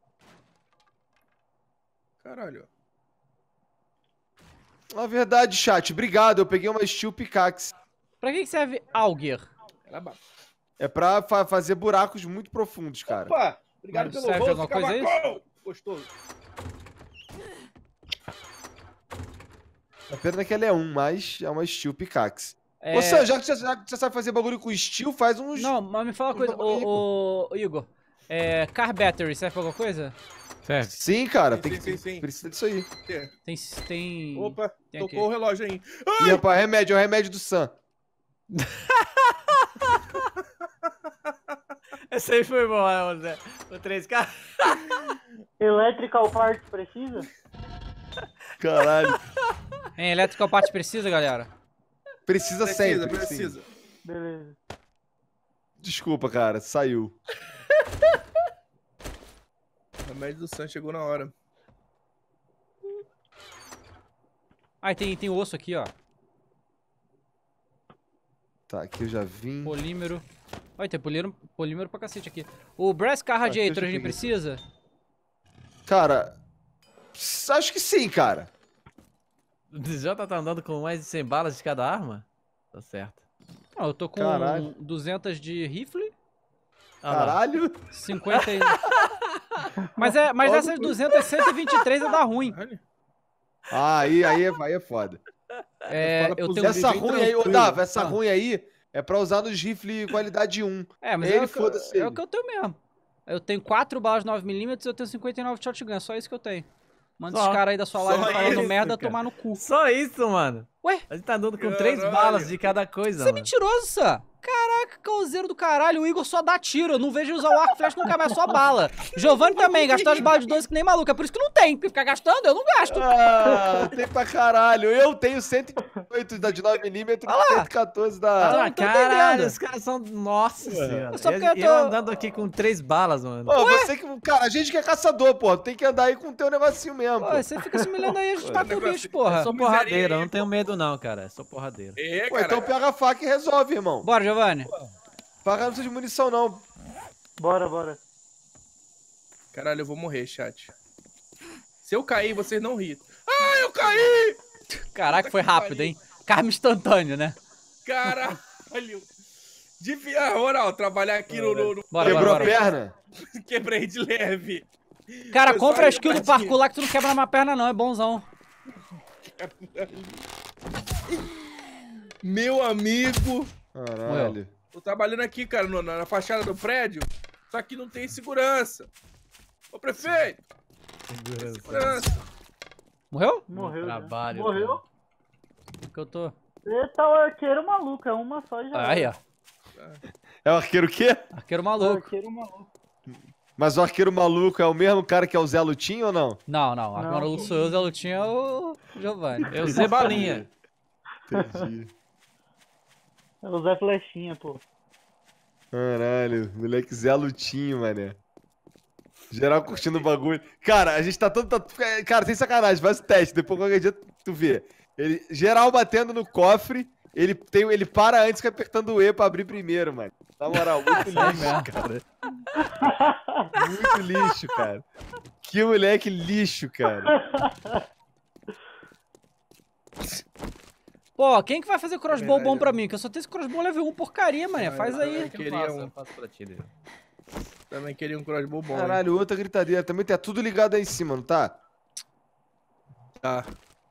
Caralho. Na verdade, chat, obrigado. Eu peguei uma Steel Pickaxe. Pra que serve Auger? É pra fazer buracos muito profundos, cara. Opa! Obrigado Mas pelo serve rosto, alguma coisa aí? cavacão! Gostoso. A pena que ela é mas é uma Steel Pickaxe. É... Ô, Sam, já que você sabe fazer bagulho com Steel, faz uns... Não, mas me fala uma coisa, ô Igor. Car battery serve pra alguma coisa? Certo. Sim, cara, Sim. precisa disso aí. Tem... Opa, tem tocou aqui. o relógio aí. Ih, rapaz, remédio, é o remédio do Sam. Esse aí foi bom, Zé. O 3K. Electrical parts precisa? Caralho. Em electrical part precisa, galera? Precisa sempre. sim. Precisa. Beleza. Desculpa, cara, saiu. O remédio do Sam chegou na hora. Ah, tem osso aqui, ó. Tá, aqui eu já vim. Polímero. Olha, tem polímero pra cacete aqui. O Brass Car Radiator a gente precisa? Cara, acho que sim, cara. O DJ tá andando com mais de 100 balas de cada arma? Tá certo. Não, eu tô com Caralho. 200 de rifle. Ah, lá. Caralho. 50 e... Mas essas 200, 123 é dar ruim. Caralho. Ah, aí é foda. Eu tenho... Essa bem ruim aí, ô tranquilo. Dava, essa ruim aí é pra usar nos rifles qualidade 1. Mas Ele, é o foda-se que ele. eu tenho mesmo. Eu tenho 4 balas 9mm e eu tenho 59 de shotgun. Só isso que eu tenho. Manda Só. esses caras aí da sua live Só falando isso, merda cara. tomar no cu. Só isso, mano. Ué? A gente tá andando com 3 Caralho. balas de cada coisa, Você é mano. mentiroso, Sam. Caraca, causeiro do caralho. O Igor só dá tiro. Eu não vejo ele usar o arco e flecha nunca mais, só bala. Giovanni também, gastou as balas de 12 que nem maluco. É por isso que não tem. Porque ficar gastando, eu não gasto. Ah, tem pra caralho. Eu tenho 108 da de 9mm e lá. 114 da... Ah, tô caralho, entendendo. os caras são... Nossa senhora. Só porque Eu eu tô- andando aqui com 3 balas, mano. Ô, você que... Cara, a gente que é caçador, pô. Tem que andar aí com o teu negocinho mesmo, Pô, pô. você fica se humilhando aí, a gente tá com o negócio- bicho, porra. Eu sou porradeiro, eu não tenho medo não, cara. Eu sou porradeiro. É, Pô, cara. então pega a faca e resolve, irmão. Bora, Giovanni. Faca não precisa de munição, não. Bora. Caralho, eu vou morrer, chat. Se eu cair, vocês não ri. Ah, eu caí! Caraca, foi rápido, hein? Karma instantâneo, né? Caralho. Moral, trabalhar aqui no... Bora, Quebrou bora. a perna? Quebrei de leve. Cara, Foi compra só a skill do rapidinho. parkour lá que tu não quebra na minha perna não, é bonzão. Meu amigo. Caralho. Tô trabalhando aqui, cara, na fachada do prédio. Só que não tem segurança. Ô, prefeito. Segurança. Morreu? Morreu. já. Trabalho, Morreu. Que eu tô... Eita, o arqueiro maluco. É uma só e já. Aí, ó. É o arqueiro o quê? Arqueiro O maluco. arqueiro maluco. Mas o arqueiro maluco é o mesmo cara que é o Zé Lutinho ou não? Não, arqueiro Não. maluco sou eu, Zé Lutinha é o Giovanni. Eu sei balinha. Entendi. É o Zé Flechinha, pô. Caralho, moleque Zé Lutinho, mané. Geral curtindo o bagulho. Cara, a gente tá todo... Cara, sem sacanagem, faz o teste, depois qualquer dia tu vê. Ele, geral batendo no cofre, ele para antes que apertando o E pra abrir primeiro, mano. Na moral, muito lixo, cara. Muito lixo, cara. Que moleque lixo, cara. Pô, quem que vai fazer crossbow bom pra mim? Que eu só tenho esse crossbow level 1 porcaria, mané. Faz aí. Queria Faço pra ti, Leo. Também queria um crossbow bom. hein? Caralho, outra gritadeira. Também tá tudo ligado aí em cima, não tá? Tá.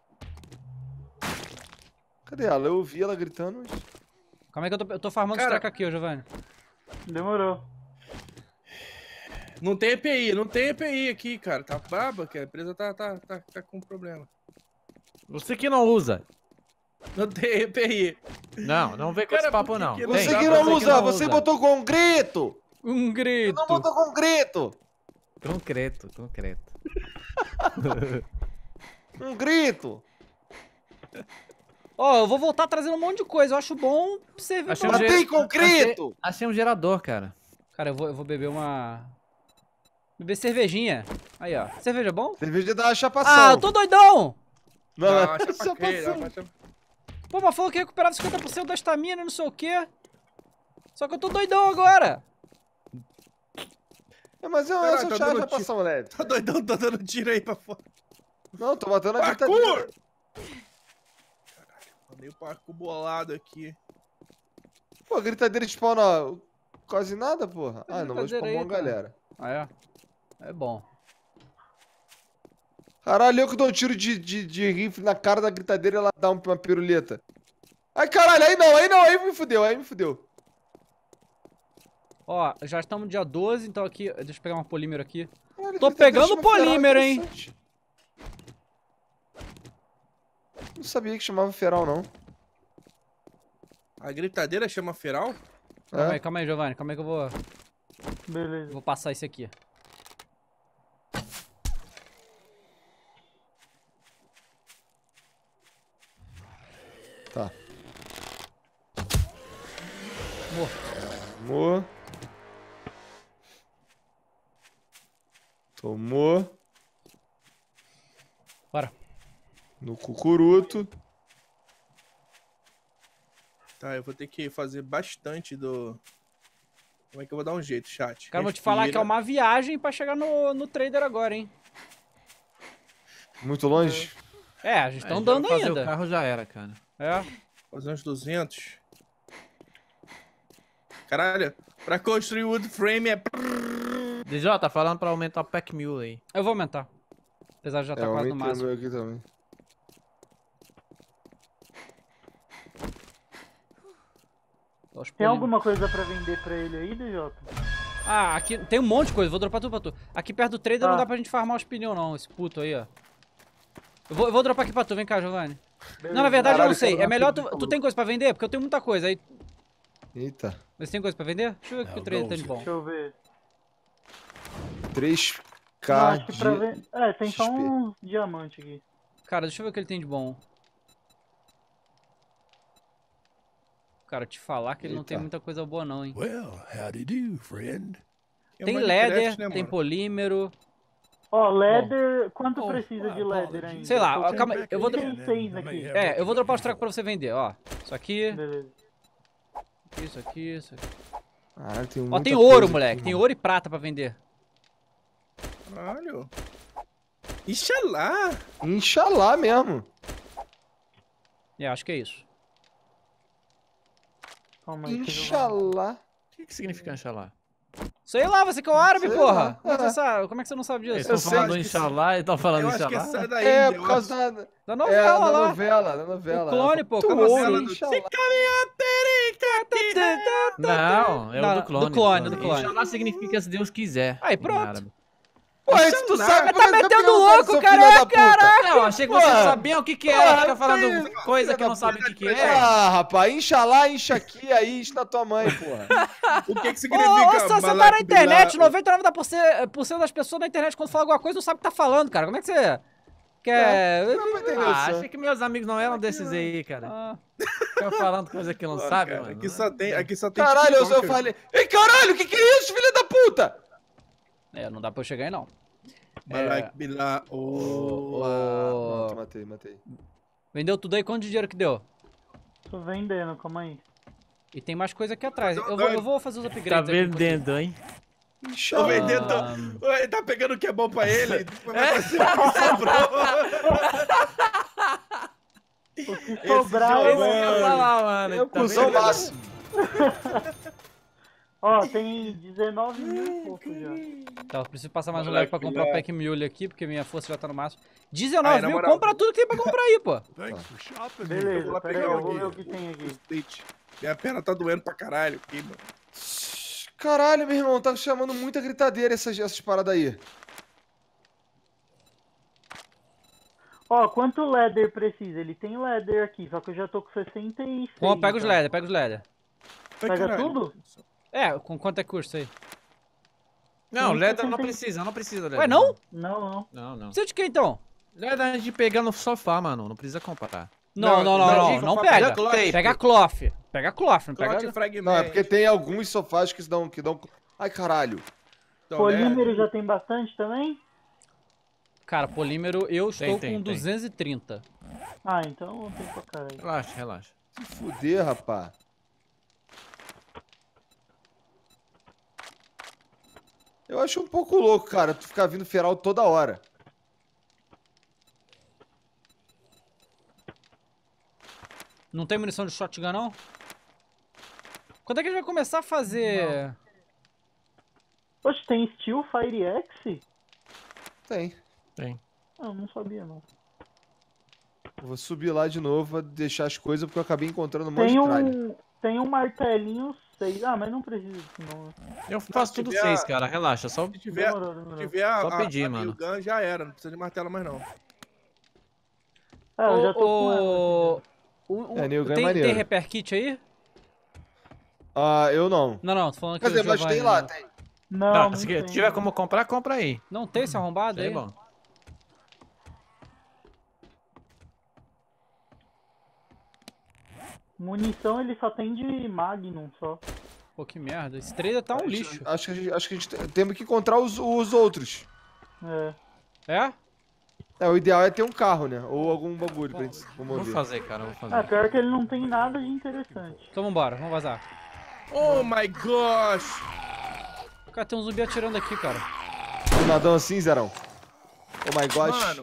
Cadê ela? Eu ouvi ela gritando. Calma aí que eu tô farmando os Cara- treco aqui, ó, Giovanni. Demorou. Não tem EPI aqui, cara. Tá braba, que a empresa tá com problema. Você que não usa. Não tem EPI. Não vem com Cara, esse papo por que não. que Você Tem. que Você não que usa, você botou concreto! Um grito. Não botou concreto! Concreto. Um grito! Ó, eu vou voltar trazendo um monte de coisa. Eu acho bom servir Achei pra... Mas tem concreto! Achei um gerador, cara. Cara, eu vou beber uma... Beber cervejinha. Aí, ó. Cerveja é bom? Cerveja da chapação. Ah, eu tô doidão! Não, Não, não, acha já pra quê? passou. Pô, mas falou que recuperava 50% da estamina, não sei o quê. Só que eu tô doidão agora. É, mas eu Caralho, só tá já dando passamos leve. Tá doidão, tá dando tiro aí pra fora. Não, tô matando a Parkour! gritadeira. Caralho, mandei o parkour bolado aqui. Pô, a gritadeira spawna quase nada, porra. Que Ah, não, vou gritadeira spawnar aí, uma cara? galera. Ah, é? É bom. Caralho, eu que dou um tiro de rifle na cara da gritadeira e ela dá uma piruleta. Ai, caralho, aí me fudeu. Ó, já estamos no dia 12, então aqui... Deixa eu pegar um polímero aqui. Caralho, Tô gritadeira pegando chama feral, polímero, hein? interessante. Não sabia que chamava feral, não. A gritadeira chama feral? É? Calma aí, Giovanni. Calma aí que eu Beleza. vou passar esse aqui. Tá. Morto. Tomou. Bora. No cucuruto. Tá, eu vou ter que fazer bastante do... Como é que eu vou dar um jeito, chat? Cara, vou te falar que é uma viagem pra chegar no trader agora, hein? Muito longe. É, a gente tá É, andando já fazer ainda. o carro já era, cara. É. Fazer uns 200. Caralho, pra construir o wood frame é... DJ, tá falando pra aumentar o pack mule aí. Eu vou aumentar. Apesar de já tá quase no aumentei o máximo. meu aqui também. Ó, os Tem polímeros. alguma coisa pra vender pra ele aí, DJ? Ah, aqui tem um monte de coisa. Vou dropar tudo pra tu. Aqui perto do trader Tá. não dá pra gente farmar os pneus, não. Esse puto aí, ó. Eu vou dropar aqui pra tu. Vem cá, Giovanni. Não, na verdade eu Caralho, não sei. quero É dar melhor tudo, tu falou. tem coisa pra vender? Porque eu tenho muita coisa. Aí, Eita. você tem coisa pra vender? Deixa eu ver o que o trader tem de bom. Deixa eu ver. 3k Não, acho que pra de... ver... É, tem só XP. uns diamantes aqui. Cara, deixa eu ver o que ele tem de bom. Cara, te falar que ele não tem Eita. muita coisa boa não, hein. Well, howdy do, friend. Tem Minecraft, leather, né, tem mano? polímero. Ó, leather... Quanto Oh, precisa de leather ainda? Sei lá, Eu tô calma com aí, eu vou... Tem 6 aqui. eu vou dropar os tracos pra você vender, ó. Isso aqui, Beleza. isso aqui, isso aqui. Caralho, tem Ó, muita tem coisa ouro, aqui, moleque. Tem mano. ouro e prata pra vender. Caralho. Ixalá. Inxalá mesmo. É, acho que é isso. Calma aí. que eu vou- Inxalá. O que significa Inshallah? Sei lá, você que é o árabe, Sei porra. lá. Como é que você sabe? Como é que você não sabe Eles disso? estão sei, falando acho que Inshallah e estão falando Eu acho que Inshallah? essa da É, Índia, por causa da... Da É, novela da lá. novela, da novela. O clone, pô, Tu como ouro, assim? Inxalá. Não, é Não, o do clone. do clone, do clone. Inshallah significa se Deus quiser. Aí, em pronto. árabe. Pô, isso tu sabe, Tá metendo louco, cara. Não, achei que vocês Porra. sabiam o que que Porra, é. Fica falando tem- coisa filha que não da sabe o que que é. Ah, rapaz, inxalá, incha aqui, aí incha na tua mãe, porra. O que Ô, significa? você tá na Malak internet, Billah? 99% das pessoas na internet, quando fala alguma coisa, não sabe o que tá falando, cara. Como é que você quer... Não vai entender Ah, isso. achei que meus amigos não eram desses aí, cara. Ah, Ficam falando coisa que não Pô, sabe, cara, mano. Aqui só tem Caralho, eu TikToker. falei. Ei, caralho, que é isso, filha da puta? não dá pra eu chegar aí, não. Malak Billah. Ô, Matei. vendeu tudo aí, quanto de dinheiro que deu? Tô vendendo, calma aí. E tem mais coisa aqui atrás. Eu vou fazer os upgrades Tá aqui enquanto vendendo, hein? Tô Inxalá. vendendo. Ah. Ele tá pegando o que é bom pra ele. Vai fazer o que sobrou. O que sobrar jogo- eu... Esse que eu ia falar, mano. É o Tá cuzão vendendo. máximo. Ó, tem 19 mil e pouco já. Tá, eu preciso passar mais um Moleque, leque pra comprar o moleque. pack mule aqui, porque minha força já tá no máximo. 19 Aí, na mil, moral. compra tudo que tem pra comprar aí, pô. Thanks for shopping. Eu Beleza, vou lá pera aí, pegar eu vou aqui. ver o que tem aqui. State. Minha perna tá doendo pra caralho aqui, mano. Caralho, meu irmão, tá chamando muita gritadeira essas paradas aí. Ó, quanto leather precisa? Ele tem leather aqui, só que eu já tô com 66. Bom, pega os tá? leather, pega os leather. Ai, Pega caralho. tudo? É, com quanto é que custa aí? Não, Tem Leda não 60. precisa, não precisa, Leda. Ué, não? Não. Não. Precisa de quê, então? Leda a gente pega no sofá, mano. Não precisa comprar. Não, Não, não não, pega. cloth. Pega cloth. Pega cloth, não Cloth pega... fragment. Não, é porque tem alguns sofás que dão... Ai, caralho. Então, Polímero já tem bastante também? Cara, polímero, eu estou tem, com tem. 230. Ah, então eu tenho pra caralho. Relaxa, relaxa. Se fuder, rapá. Eu acho um pouco louco, cara, tu ficar vindo feral toda hora. Não tem munição de shotgun, não? Quando é que a gente vai começar a fazer... Poxa, tem Steel Fire Axe? Tem. Tem. Ah, eu não sabia, não. Eu vou subir lá de novo, vou deixar as coisas, porque eu acabei encontrando um monte Tem de tralha. tem um martelinho 6. Ah, mas não precisa disso, não. Eu faço tudo tiver 6, a- cara. Relaxa. Só Se tiver, Demorou, demorou. se tiver a, Só pedir, a mano. Gun, já era. Não precisa de martelo mais, não. Ah, eu já tô com ela. o- É, New Gun é tem maneiro. repair kit aí? Ah, eu não. Não, tô falando que Quer dizer, mas tem lá, tem. Não, Tá, não se tem. tiver como comprar, compra aí. Não tem esse arrombado Isso aí aí? é bom. Munição ele só tem de Magnum só. Pô, que merda. Esse trader tá um lixo. Acho que a gente temos que encontrar os outros. É. É? É, o ideal é ter um carro, né? Ou algum bagulho pra gente se Vou mover. fazer, cara. Vou Ah, fazer. pior que ele não tem nada de interessante. Então vambora, vamos vazar. Oh my gosh! Cara, tem um zumbi atirando aqui, cara. Do nadão assim, Zerão. Oh my gosh. Mano,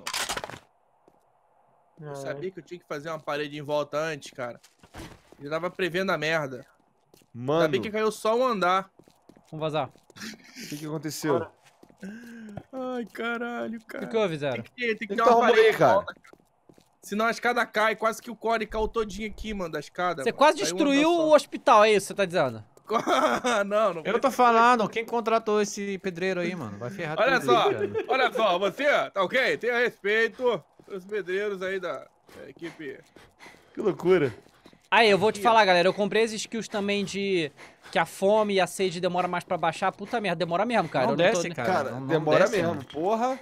eu É. sabia que eu tinha que fazer uma parede em volta antes, cara. Já tava prevendo a merda. Mano, Sabia que caiu só um andar. Vamos vazar. o que aconteceu? Ai, caralho, O cara. que houve, Zero? Tem que ter Então uma arruma parede aí, em cara. volta, senão a escada cai. Quase que o core caiu todinho aqui, mano, da escada. Você mano. quase Caiu um destruiu andar o hospital, é isso que você tá dizendo? só. Não Eu tô falando, quem contratou esse pedreiro aí, mano? Vai ferrar Olha tudo só, aí, cara. olha só, você, tá ok? Tenha respeito os pedreiros aí da equipe. Que loucura. Aí, eu vou te falar, galera, eu comprei as skills também de... Que a fome e a sede demora mais pra baixar. Puta merda, demora mesmo, cara. Não Eu desce, tô... cara. Cara, não demora desce, mesmo, mano. porra.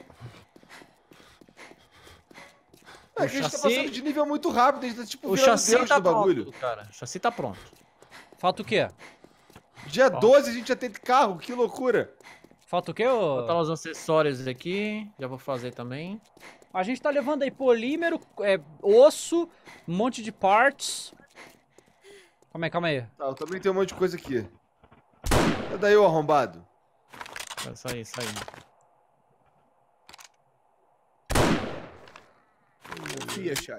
É que a gente tá chassi- passando de nível muito rápido, a gente tá tipo O virando chassi Deus tá do bagulho. pronto, cara. O chassi tá pronto. Falta o quê? Dia 12 a gente já tem carro, que loucura. Falta o quê, ô? Botar os acessórios aqui. Já vou fazer também. A gente tá levando aí polímero, osso, um monte de parts. Calma aí. Tá, eu também tenho um monte de coisa aqui. É daí, ô arrombado. Isso aí, isso aí. Confia, chat.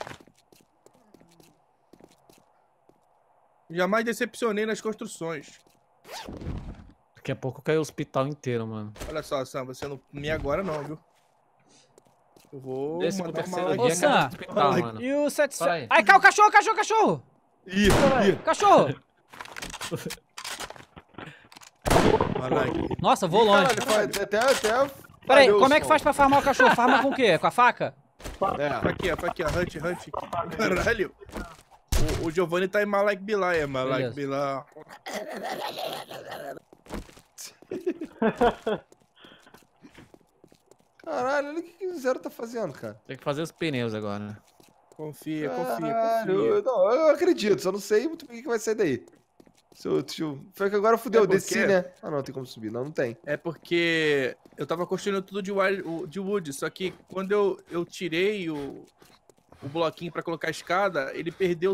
Jamais decepcionei nas construções. Daqui a pouco cai o hospital inteiro, mano. Olha só, Sam, você não me agora não, viu? Eu vou Desse pro mandar terceiro uma dia Ô, Sam, cai o hospital, mano. E o 7... Fala aí. Ai, caiu o cachorro, cachorro! Ih, Cachorro! Nossa, vou longe. caralho, até Peraí, falhou o como é que som. faz pra farmar o cachorro? Farma com o quê? Com a faca? É. Aqui, ó, Hunt. Caralho. O Giovanni tá em Malak Bilal, Malak Beleza. Bilal. Caralho, olha o que o Zero tá fazendo, cara. Tem que fazer os pneus agora, né? Confia. Eu acredito, só não sei muito bem o que vai sair daí. Foi que agora fudeu, É eu desci, porque- né? Ah, não, tem como subir. Não, não tem. É porque eu tava construindo tudo de wood, só que quando eu tirei o bloquinho pra colocar a escada, ele perdeu o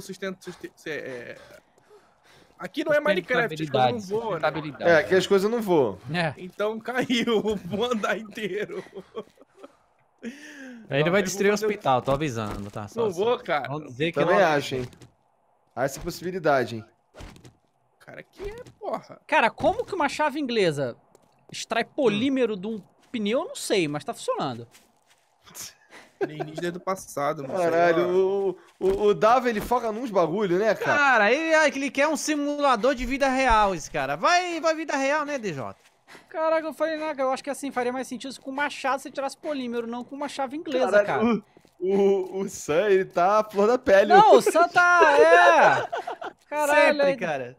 Aqui não é Minecraft, as coisas não voam, né? Sustentabilidade. É, aqui as coisas não voam. É. Então caiu o andar inteiro. Aí ele vai destruir o eu vou fazer hospital, tô avisando, tá? Só- Não vou, cara. Vamos dizer que Também não... acho, hein? Há essa possibilidade, hein? Cara, que é, porra. Cara, como que uma chave inglesa extrai polímero de um pneu? Eu não sei, mas tá funcionando. Alienígena do passado, não sei lá. Caralho, o Dava, ele foca nos bagulho, né, cara? Cara, ele quer um simulador de vida real, esse cara. Vai vida real, né, DJ? Caraca, eu falei, né, eu acho que assim, faria mais sentido se com machado você tirasse polímero, não com uma chave inglesa, cara. O Sam, ele tá a flor da pele. Não, o Santa Caralho. Sempre, cara.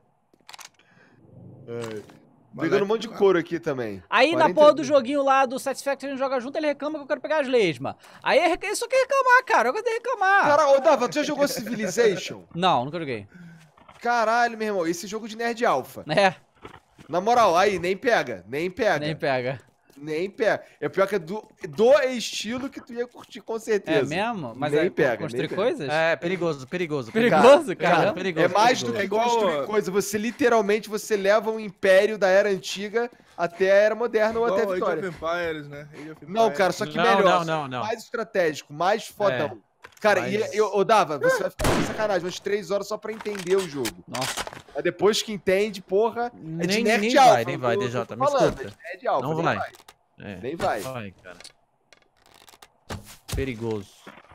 Pegando um monte de couro aqui também. Aí na 40 porra do joguinho lá do Satisfactory a gente joga junto, ele reclama que eu quero pegar as lesmas. Aí ele só quer reclamar, cara. Eu gosto de reclamar. Cara, ô Dava, tu já jogou Civilization? Não, nunca joguei. Caralho, meu irmão, esse jogo de nerd alpha. É, Na moral, aí, nem pega. nem pega. Nem pega. É pior que é do estilo que tu ia curtir com É certeza. mesmo? Mas Nem é pega, construir nem pega. coisas? É, perigoso. Perigoso, Cara, cara. perigoso. É mais do perigoso. que É igual- construir coisa. Você literalmente leva um império da era antiga até a era moderna ou até a Igual Age vitória. of Empires, né? Age of Não, Empires. cara, só que Não, melhor. não. Mais estratégico, mais fodão. Cara, mas- ô Dava, você vai ficar com sacanagem, umas 3 horas só pra entender o jogo. Nossa. Mas depois que entende, porra, é de Nem nerd vai, alpha. nem vai, eu DJ, tô me falando, escuta. é de nerd alpha, Não nem vai. É. Nem vai. Vai, cara. Perigoso.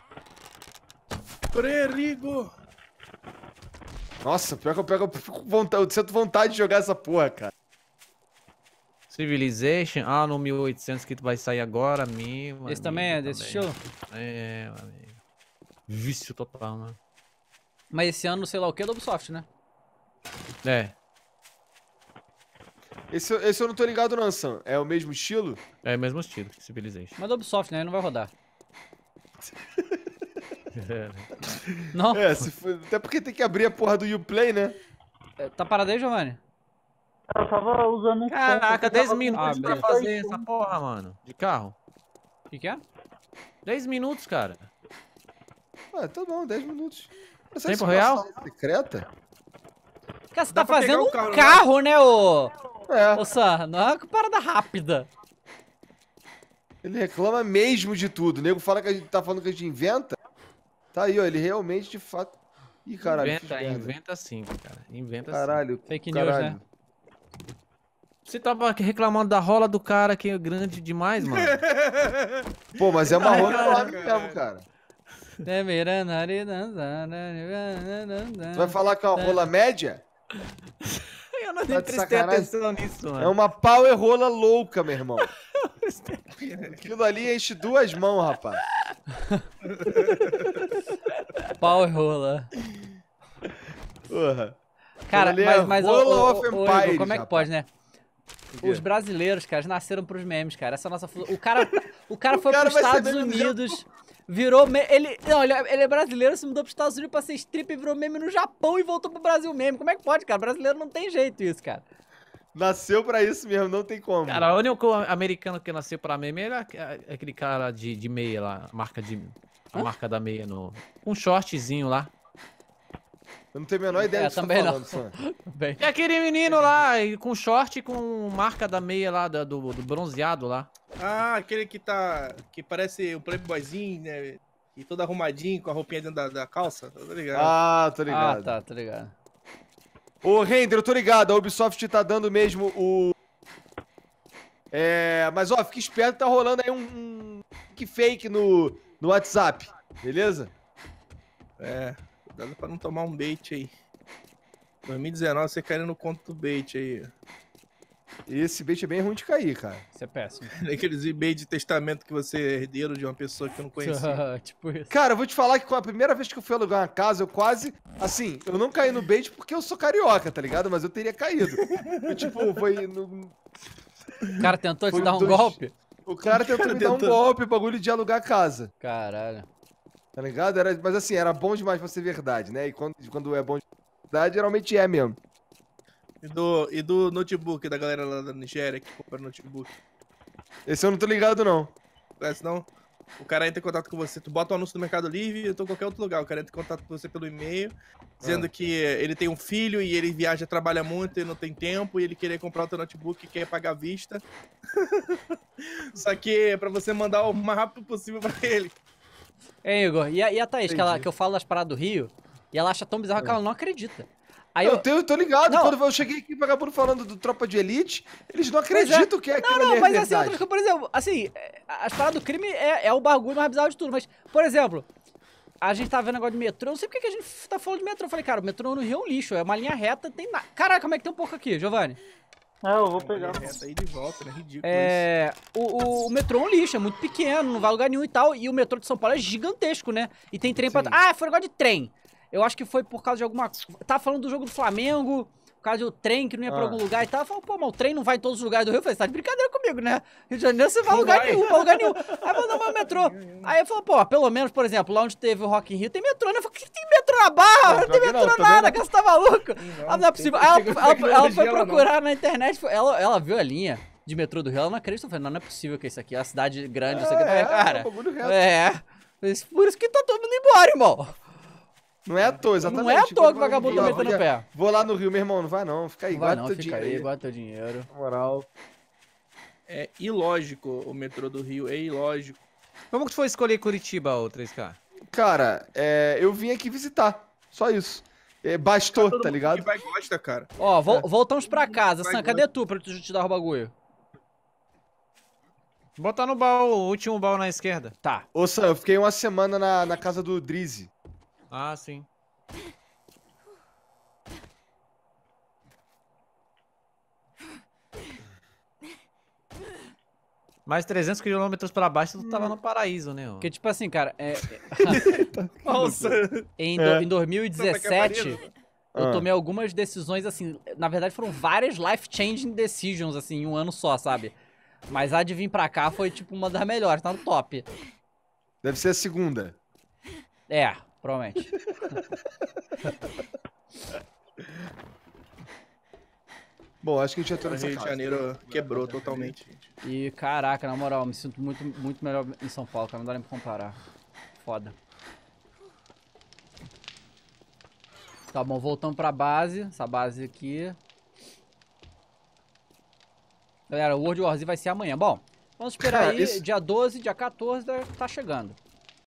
Perigo! Nossa, pior que eu fico com vontade, eu sinto vontade de jogar essa porra, cara. Civilization, no 1800 que vai sair agora, meu Esse também é desse estilo? É, meu amigo. Vício total, mano. Mas esse ano, sei lá o que, é da Ubisoft, né? É, Esse eu não tô ligado não, Sam. É o mesmo estilo? é o mesmo estilo que Civilization. Mas da Ubisoft, né? Ele não vai rodar. Não? É, até porque tem que abrir a porra do Uplay, né? Tá parado aí, Giovanni? Eu tava usando um Caraca, ponto, 10 tava minutos com pra beleza. fazer essa porra, mano. De carro. O que é? 10 minutos, cara. Ah, tá bom, 10 minutos. Essa Tempo situação real? secreta? Cara, você Dá tá pra pegar fazendo o um carro, carro, né, ô É, Sam? Não é uma parada rápida. ele reclama mesmo de tudo. O nego fala que a gente tá falando que a gente inventa. Tá aí, ó, ele realmente, de fato... Ih, caralho, fiz merda. Inventa sim, cara. Inventa sim. Caralho, Fake news, caralho. né? Você tava reclamando da rola do cara que é grande demais, mano. Pô, mas é uma rola Caralho, enorme cara. mesmo, cara. Você Tu vai falar que é uma rola média? Eu não Tá nem de prestei sacanagem? atenção nisso, mano. É uma power rola louca, meu irmão. Aquilo ali enche 2 mãos, rapaz. Power rola. Porra. Cara, Ali é mas Rola of Igor, Empires, como é que rapaz. pode, né? quê? Os brasileiros, cara, nasceram pros memes, cara. Essa é a nossa... O cara foi cara pros vai ser Estados meme do Unidos, virou... Ele é brasileiro, se mudou pros Estados Unidos pra ser strip e virou meme no Japão e voltou pro Brasil meme. Como é que pode, cara? Brasileiro não tem jeito isso, cara. Nasceu pra isso mesmo, não tem como. Cara, o único americano que nasceu pra meme era aquele cara de meia lá, a marca da meia no... Um shortzinho lá. Eu não tenho a menor ideia do que você tá também não. falando, Sam. Bem, É aquele menino lá, com short e com marca da meia lá, do bronzeado lá. Ah, aquele que tá. Que parece um playboyzinho, né? E todo arrumadinho, com a roupinha dentro da calça. Tá ligado? Ah, tô ligado. tá ligado. Ô, Render, eu tô ligado, a Ubisoft tá dando mesmo o... mas ó, fica esperto, tá rolando aí um fake no WhatsApp, beleza? É. Cuidado pra não tomar um bait aí. 2019 você caindo no conto do bait aí. Esse bait é bem ruim de cair, cara. Isso é péssimo. Aqueles e-mails de testamento que você é herdeiro de uma pessoa que eu não conhecia. Tipo isso. Cara, eu vou te falar que a primeira vez que eu fui alugar uma casa, eu quase... Assim, eu não caí no bait porque eu sou carioca, tá ligado? Mas eu teria caído. Foi no... O cara tentou te Foi dar um 2. golpe? O cara tentou me dar um Tentando. golpe, bagulho de alugar casa. Caralho. Tá ligado? Mas assim, era bom demais pra ser verdade, né? E quando é bom de verdade, geralmente é mesmo. E do notebook da galera lá da Nigéria que compra notebook. Esse eu não tô ligado, não. Parece não? O cara entra em contato com você, tu bota o anúncio no Mercado Livre ou em qualquer outro lugar. O cara entra em contato com você pelo e-mail, dizendo que ele tem um filho e ele viaja, trabalha muito e não tem tempo, e ele queria comprar o teu notebook e quer pagar à vista. Só que é pra você mandar o mais rápido possível pra ele. Ei, Igor, e a Thaís, Entendi. que eu falo das paradas do Rio, e ela acha tão bizarro que ela não acredita. Aí Eu tô ligado, Não. quando eu cheguei aqui, vagabundo falando do Tropa de Elite, eles não acreditam que é aquilo ali Não, é mas assim, verdade. outras coisas, por exemplo, assim, as paradas do crime é o bagulho mais bizarro de tudo, mas, por exemplo, a gente tá vendo negócio de metrô, eu não sei porque que a gente tá falando de metrô. Eu falei, cara, o metrô no Rio é um lixo, é uma linha reta, tem nada. Caraca, como é que tem um pouco aqui, Giovanni? Eu vou pegar. Reta aí de volta, né? Ridículo O metrô é um lixo, é muito pequeno, não vai a lugar nenhum e tal, e o metrô de São Paulo é gigantesco, né? E tem trem pra... Sim. Ah, foi negócio de trem. Eu acho que foi por causa de alguma... Tava falando do jogo do Flamengo, por causa do trem que não ia pra algum lugar e tal. Eu falei, pô, mas o trem não vai em todos os lugares do Rio. Eu falei, você tá de brincadeira comigo, né? Rio de Janeiro você vai a Não lugar vai. nenhum, pra lugar nenhum. Aí mandou meu metrô. Aí eu falei, pô, pelo menos, por exemplo, lá onde teve o Rock in Rio tem metrô, né? Eu falei, que tem metrô na Barra? Não tem pior que metrô não, também nada, não. cara, você tá maluco? Não, Ah, não é possível. tem Aí ela tecnologia foi lá, não. procurar na internet, ela viu a linha. de metrô do Rio, ela não acredita. Eu falei, não é possível que isso aqui é uma cidade grande, isso aqui. Eu falei, cara, bagulho reto. por isso que tá todo mundo embora, irmão. Não é à toa, exatamente. Não é à toa que o Quando vagabundo tá vai- metendo o pé. Vou lá no Rio, meu irmão, não vai não, fica aí, Não vai guarda não, teu fica dinheiro aí, aí. guarda teu dinheiro. Na moral. É ilógico o metrô do Rio, é ilógico. Como que tu foi escolher Curitiba, ô 3K? Cara, eu vim aqui visitar, só isso. Bastou, Todo tá mundo ligado? que vai gosta, cara. Ó, voltamos pra casa. Vai, Sam, cadê tu pra te dar o bagulho? Botar no baú, o último baú na esquerda. Tá. Ô Sam, eu fiquei uma semana na casa do Drizzy. Ah, sim. Mais 300 quilômetros pra baixo, tu tava no paraíso, né? Ó. Porque, tipo assim, cara, Nossa, em 2017, eu Ah. tomei algumas decisões, assim, na verdade foram várias life-changing decisions, assim, em um ano só, sabe? Mas a de vir pra cá foi, tipo, uma das melhores, tá no top. Deve ser a segunda. É, provavelmente. Bom, acho que a gente já tá o nessa Rio de casa. Janeiro quebrou totalmente, gente. E, caraca, na moral, me sinto muito melhor em São Paulo, cara, não dá nem pra comparar. Foda. Tá bom, voltamos pra base, essa base aqui. Galera, o World War Z vai ser amanhã. Bom, vamos esperar Cara, aí, isso- dia 12, dia 14, tá chegando.